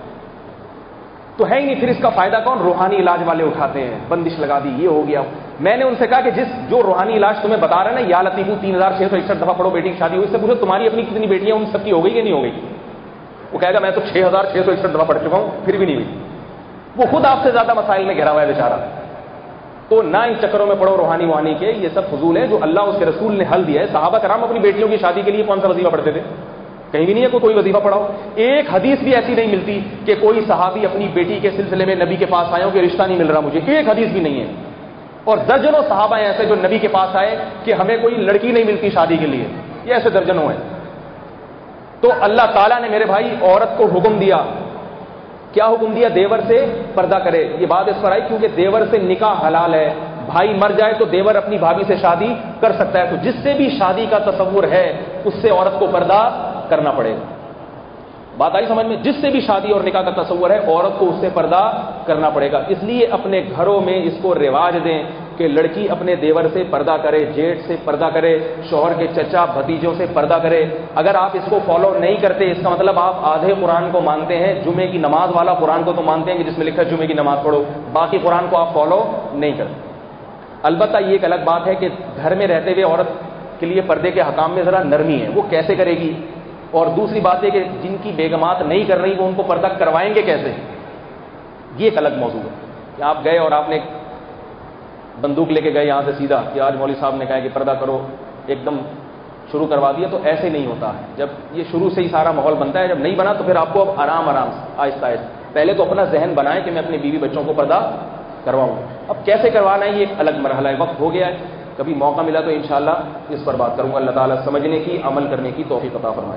تو ہے ہی نہیں. پھر اس کا فائدہ کون؟ روحانی علاج والے اٹھاتے ہیں. بندش لگا دی، یہ ہو گیا. میں نے ان سے کہا کہ جس جو روحانی علاج تمہیں بتا رہے ہیں نا، یا لطیفو تین ہزار چھ سو اکسٹھ دفعہ پڑھو بیٹی کی شادی ہوئی، اس سے پوچھو تمہاری اپنی کتنی بیٹیاں ان سب کی ہو گئی کہ نہیں ہو گئی؟ وہ کہے گا میں تو چھ ہزار چھ سو اکسٹھ دفعہ پڑھ چکا ہوں پھر بھی نہیں ہوئی. وہ خود آپ سے زیادہ مسائل میں گھرا ہوا ہے بیچارہ. تو نہ ان چکروں میں پڑھو روحانی وانی کے، یہ سب فضول ہے جو اللہ اس کے رسول نے حل دیا ہے. صحابہ کرام اپنی بیٹیوں کی شادی کے لیے کون سا وظیفہ پڑھتے تھے؟ کہیں بھی نہیں ہے کوئی کوئی وظیفہ پڑھاؤ. ایک حدیث بھی ایسی نہیں ملتی کہ کوئی صحابی اپنی بیٹی کے سلسلے میں نبی کے پاس آئے ہوں کہ رشتہ نہیں مل رہا مجھے، ایک حدیث بھی نہیں ہے. اور درجنوں صحابہ ہیں ایسے جو نبی کے پاس آئے کہ ہمیں کوئی لڑکی نہیں ملتی شادی کے لیے، یہ ایسے درجنوں ہیں. تو اللہ تعالیٰ نے میرے بھائی عورت کو حکم دیا. کیا حکم دیا؟ دیور سے پردہ کرے. یہ بات اس پر آئی کیونکہ دیور سے نکاح حلال ہے. بھائی مر جائے تو دیور اپنی بھابھی سے شادی کر سکتا ہے. تو جس سے بھی شادی کا تصور ہے اس سے عورت کو پردہ کرنا پڑے گا. بات آئی سمجھ میں؟ جس سے بھی شادی اور نکاح کا تصور ہے عورت کو اس سے پردہ کرنا پڑے گا. اس لیے اپنے گھروں میں اس کو رواج دیں کہ لڑکی اپنے دیور سے پردہ کرے، جیٹ سے پردہ کرے، شوہر کے چچا بھتیجوں سے پردہ کرے. اگر آپ اس کو فالو نہیں کرتے اس کا مطلب آپ آدھے قرآن کو مانتے ہیں. جمعے کی نماز والا قرآن کو تو مانتے ہیں کہ جس میں لکھا ہے جمعے کی نماز پڑھو، باقی قرآن کو آپ فالو نہیں کرتے. البتہ یہ ایک الگ بات ہے کہ گھر میں رہتے ہوئے عورت کے لیے پردے کے حکام میں ذرا نرمی ہے، وہ کیسے کرے گی. اور دوسری بات ہے کہ جن کی بیگمات نہیں کر رہی وہ ان کو پردہ کروائیں گے کیسے، یہ ایک الگ موضوع ہے. کہ آپ گئے اور آپ نے بندوق لے کے گئے یہاں سے سیدھا کہ آج مولوی صاحب نے کہا کہ پردہ کرو، ایک دم شروع کروا دیا، تو ایسے نہیں ہوتا ہے. جب یہ شروع سے ہی سارا ماحول بنتا ہے، جب نہیں بنا تو پھر آپ کو اب آرام آرام سے آہستہ آہستہ پہلے تو اپنا ذہن بنائیں کہ میں اپنی بیوی بچوں کو پردہ کرواؤں. اب کیسے کروانا ہے یہ ایک الگ مرحلہ ہے. وقت ہو گیا ہے، کبھی موقع ملا تو انشاءاللہ اس پر بات کروں گا. اللہ تعالیٰ سمجھنے کی، عمل کرنے کی توفیق عطا فرمائے.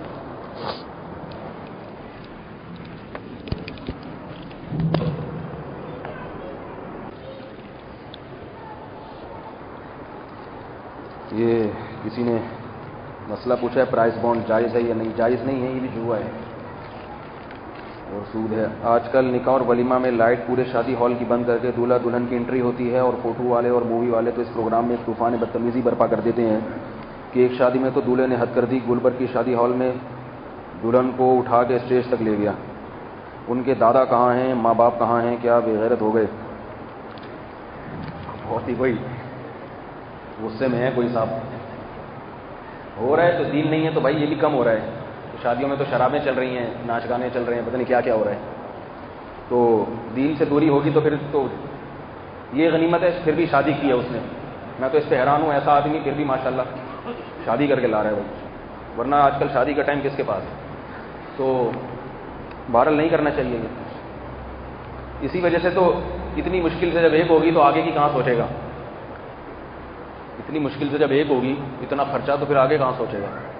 یہ کسی نے مسئلہ پوچھا ہے پرائز بانڈ جائز ہے یا نہیں. جائز نہیں ہے، یہ بھی جوا ہے اور سود ہے. آج کل نکاح اور ولیمہ میں لائٹ پورے شادی ہال کی بند کر کے دولہا دلہن کی انٹری ہوتی ہے، اور فوٹو والے اور مووی والے تو اس پروگرام میں ایک طوفان بدتمیزی برپا کر دیتے ہیں کہ ایک شادی میں تو دولہے نے حد کر دی. گلبر کی شادی ہال میں دلہن کو اٹھا کے اسٹیج تک لے گیا. ان کے دادا کہاں ہیں، ماں باپ کہاں ہیں؟ کیا بے غیرت ہو گئے. بہت ہی کوئی غصے میں ہے کوئی صاحب. ہو رہا ہے تو دین نہیں ہے تو بھائی یہ بھی کم ہو رہا ہے. شادیوں میں تو شرابیں چل رہی ہیں، ناچ گانے چل رہے ہیں، پتہ نہیں کیا کیا ہو رہا ہے. تو دین سے دوری ہوگی تو پھر تو یہ غنیمت ہے. پھر بھی شادی کی ہے اس نے. میں تو اس پہ حیران ہوں، ایسا آدمی پھر بھی ماشاءاللہ شادی کر کے لا رہا ہے بھائی. ورنہ آج کل شادی کا ٹائم کس کے پاس ہے. تو بہرحال نہیں کرنا چاہیے. اسی وجہ سے تو اتنی مشکل سے جب ایک ہوگی تو آگے کی کہاں سوچے گا. اتنی مشکل سے جب ایک ہوگی اتنا خرچہ تو پھر آگے کہاں سوچے گا.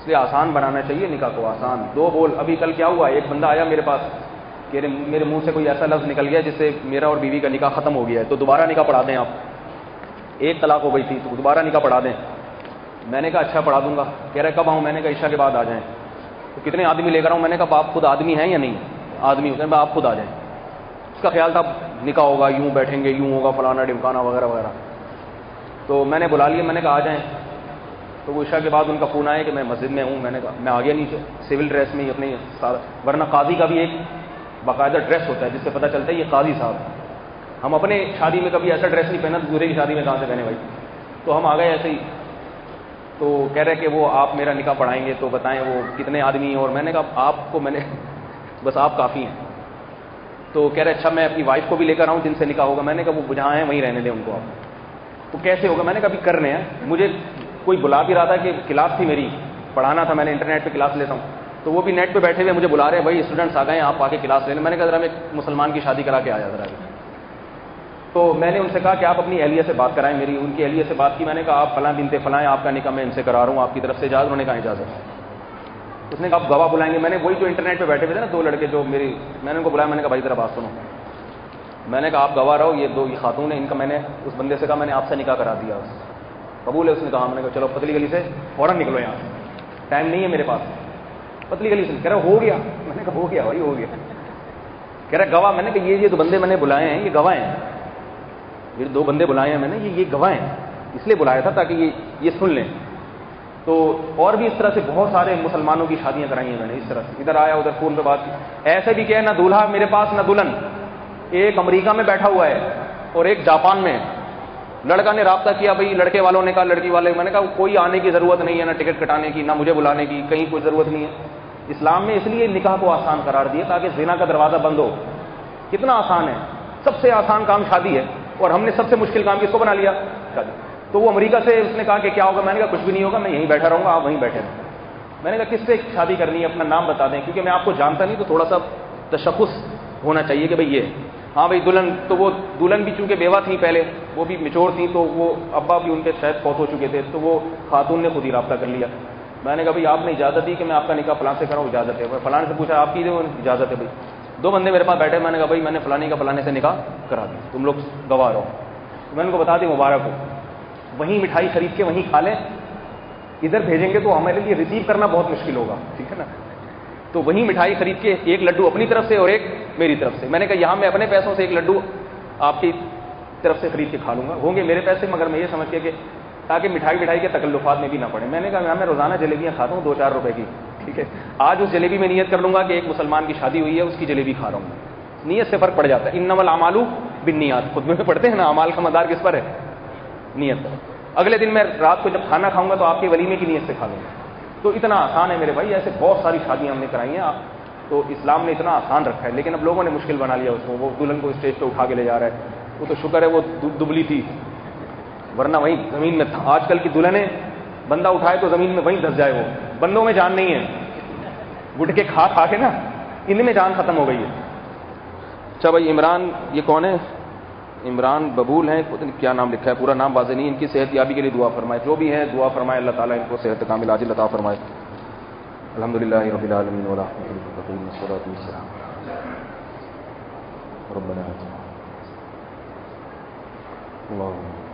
اس لیے آسان بنانا چاہیے نکاح کو، آسان دو بول. ابھی کل کیا ہوا، ایک بندہ آیا میرے پاس کہ میرے منہ سے کوئی ایسا لفظ نکل گیا جس سے میرا اور بیوی کا نکاح ختم ہو گیا ہے، تو دوبارہ نکاح پڑھا دیں آپ. ایک طلاق ہو گئی تھی تو دوبارہ نکاح پڑھا دیں. میں نے کہا اچھا پڑھا دوں گا. کہہ رہے کب آؤں؟ میں نے کہا عشاء کے بعد آ جائیں. تو کتنے آدمی لے کر آؤں؟ میں نے کہا آپ خود آدمی ہیں یا نہیں؟ آدمی ہوتے ہیں، آپ خود آ جائیں. اس کا خیال تھا نکاح ہوگا یوں بیٹھیں گے، یوں ہوگا فلانا ڈمکانا وغیرہ وغیرہ. تو میں نے بلا لیا، میں نے کہا آ جائیں. تو وہ عشاء کے بعد ان کا فون آیا کہ میں مسجد میں ہوں. میں نے کہا میں آ گیا نیچے سول ڈریس میں ہی اپنے، ورنہ قاضی کا بھی ایک باقاعدہ ڈریس ہوتا ہے جس سے پتہ چلتا ہے یہ قاضی صاحب. ہم اپنے شادی میں کبھی ایسا ڈریس نہیں پہنا، دوسرے کی شادی میں کہاں سے پہنے بھائی. تو ہم آ گئے ایسے ہی. تو کہہ رہے کہ وہ آپ میرا نکاح پڑھائیں گے تو بتائیں وہ کتنے آدمی ہیں. اور میں نے کہا آپ کو، میں نے بس آپ کافی ہیں. تو کہہ رہے اچھا میں اپنی وائف کو بھی لے کر آؤں جن سے نکاح ہوگا. میں نے کہا وہ جہاں ہیں وہیں رہنے دیں ان کو آپ. تو کیسے ہوگا؟ میں نے کہا ابھی کر رہے ہیں. مجھے کوئی بلا بھی رہا تھا کہ کلاس تھی میری، پڑھانا تھا، میں نے انٹرنیٹ پہ کلاس لیتا ہوں. تو وہ بھی نیٹ پہ بیٹھے ہوئے مجھے بلا رہے ہیں، بھائی اسٹوڈنٹس آ گئے ہیں آپ آ کے کلاس لے لیں. میں نے کہا ذرا میں مسلمان کی شادی کرا کے آیا ذرا. تو میں نے ان سے کہا کہ آپ اپنی اہلیہ سے بات کرائیں میری. ان کی اہلیہ سے بات کی. میں نے کہا آپ فلاں بنتے فلاں آپ کا نکاح میں ان سے کرا رہا ہوں، آپ کی طرف سے اجازت؟ انہوں نے کہا اجازت. اس نے کہا آپ گواہ بلائیں گے. میں نے وہی جو انٹرنیٹ پہ بیٹھے ہوئے تھے نا دو لڑکے جو میری، میں نے ان کو بلایا. میں نے کہا بھائی ذرا بات سنو. میں نے کہا آپ گواہ رہو، یہ دو یہ خاتون ہیں، ان کا میں نے اس بندے سے کہا میں نے آپ سے نکاح کرا دیا. قبول ہے؟ اس نے کہا. میں نے کہا چلو پتلی گلی سے فوراً نکلو یہاں سے، ٹائم نہیں ہے میرے پاس. پتلی گلی سے کہہ رہا ہو گیا. میں نے کہا ہو گیا بھائی ہو گیا. کہہ رہا گواہ. میں نے کہا یہ یہ دو بندے میں نے بلائے ہیں یہ گواہ ہیں. یہ دو بندے بلائے ہیں میں نے، یہ یہ گواہ ہیں. اس لیے بلایا تھا تاکہ یہ یہ سن لیں. تو اور بھی اس طرح سے بہت سارے مسلمانوں کی شادیاں کرائی ہیں میں نے اس طرح سے. ادھر آیا ادھر فون پہ بات کی. ایسے بھی کہ نہ دولہا میرے پاس نہ دلہن. ایک امریکہ میں بیٹھا ہوا ہے اور ایک جاپان میں. لڑکا نے رابطہ کیا، بھائی لڑکے والوں نے کہا لڑکی والے. میں نے کہا کوئی آنے کی ضرورت نہیں ہے، نہ ٹکٹ کٹانے کی، نہ مجھے بلانے کی، کہیں کوئی ضرورت نہیں ہے. اسلام نے اس لیے نکاح کو آسان قرار دیا تاکہ زنا کا دروازہ بند ہو. کتنا آسان ہے، سب سے آسان کام شادی ہے، اور ہم نے سب سے مشکل کام کس کو بنا لیا؟ شادی. تو وہ امریکہ سے اس نے کہا کہ کیا ہوگا؟ میں نے کہا کچھ بھی نہیں ہوگا، میں یہیں بیٹھا رہوں گا، آپ وہیں بیٹھے رہیں. میں نے کہا کس سے شادی کرنی ہے اپنا نام بتا دیں، کیونکہ میں آپ کو جانتا نہیں، تو تھوڑا سا تشخص ہونا چاہیے کہ بھئی یہ ہاں بھائی دلہن. تو وہ دلہن بھی چونکہ بیوہ تھیں پہلے، وہ بھی میچور تھیں، تو وہ ابا بھی ان کے شاید فوت ہو چکے تھے، تو وہ خاتون نے خود ہی رابطہ کر لیا. میں نے کہا بھائی آپ نے اجازت دی کہ میں آپ کا نکاح فلاں سے کراؤں؟ اجازت ہے. فلاں سے پوچھا آپ کی اجازت ہے. بھائی دو بندے میرے پاس بیٹھے. میں نے کہا بھائی میں نے فلانے کا فلانے سے نکاح کرا دیا، تم لوگ گواہ رہو. میں ان کو بتا دی مبارک ہو. وہیں مٹھائی خرید کے وہیں کھا لیں. ادھر بھیجیں گے تو ہمارے لیے ریسیو کرنا بہت مشکل ہوگا، ٹھیک ہے نا. تو وہیں مٹھائی خرید کے ایک لڈو اپنی طرف سے اور ایک میری طرف سے. میں نے کہا یہاں میں اپنے پیسوں سے ایک لڈو آپ کی طرف سے خرید کے کھا لوں گا، ہوں گے میرے پیسے، مگر میں یہ سمجھ کے کہ تاکہ مٹھائی مٹھائی کے تکلفات میں بھی نہ پڑے. میں نے کہا یہاں میں روزانہ جلیبیاں کھاتا ہوں دو چار روپے کی، ٹھیک ہے. آج اس جلیبی میں نیت کر لوں گا کہ ایک مسلمان کی شادی ہوئی ہے اس کی جلیبی کھا رہا ہوں. نیت سے فرق پڑ جاتا ہے. انما الاعمال بالنیات، خود میں پڑھتے ہیں نا، اعمال کا مدار کس پر ہے؟ نیت پر. اگلے دن میں رات کو جب کھانا کھاؤں گا تو آپ کے ولیمے کی نیت سے کھا لوں گا. تو اتنا آسان ہے میرے بھائی. ایسے بہت ساری شادیاں ہم نے کرائی ہیں. تو اسلام نے اتنا آسان رکھا ہے، لیکن اب لوگوں نے مشکل بنا لیا اس کو. وہ دلہن کو اسٹیج پہ اٹھا کے لے جا رہا ہے. وہ تو شکر ہے وہ دبلی تھی، ورنہ وہیں زمین میں تھا. آج کل کی دلہنیں بندہ اٹھائے تو زمین میں وہیں دھس جائے. وہ بندوں میں جان نہیں ہے، گٹکے کھا کھا کے نا ان میں جان ختم ہو گئی ہے. اچھا بھائی عمران یہ کون ہے؟ عمران ببول ہیں، پتہ نہیں کیا نام لکھا ہے، پورا نام واضح نہیں. ان کی صحت یابی کے لیے دعا فرمائے. جو بھی ہے دعا فرمائے اللہ تعالیٰ ان کو صحت کامل عاجل عطا فرمائے. الحمدللہ رب العالمین والعاقبۃ للمتقین والصلاۃ والسلام ربنا آتنا اللہ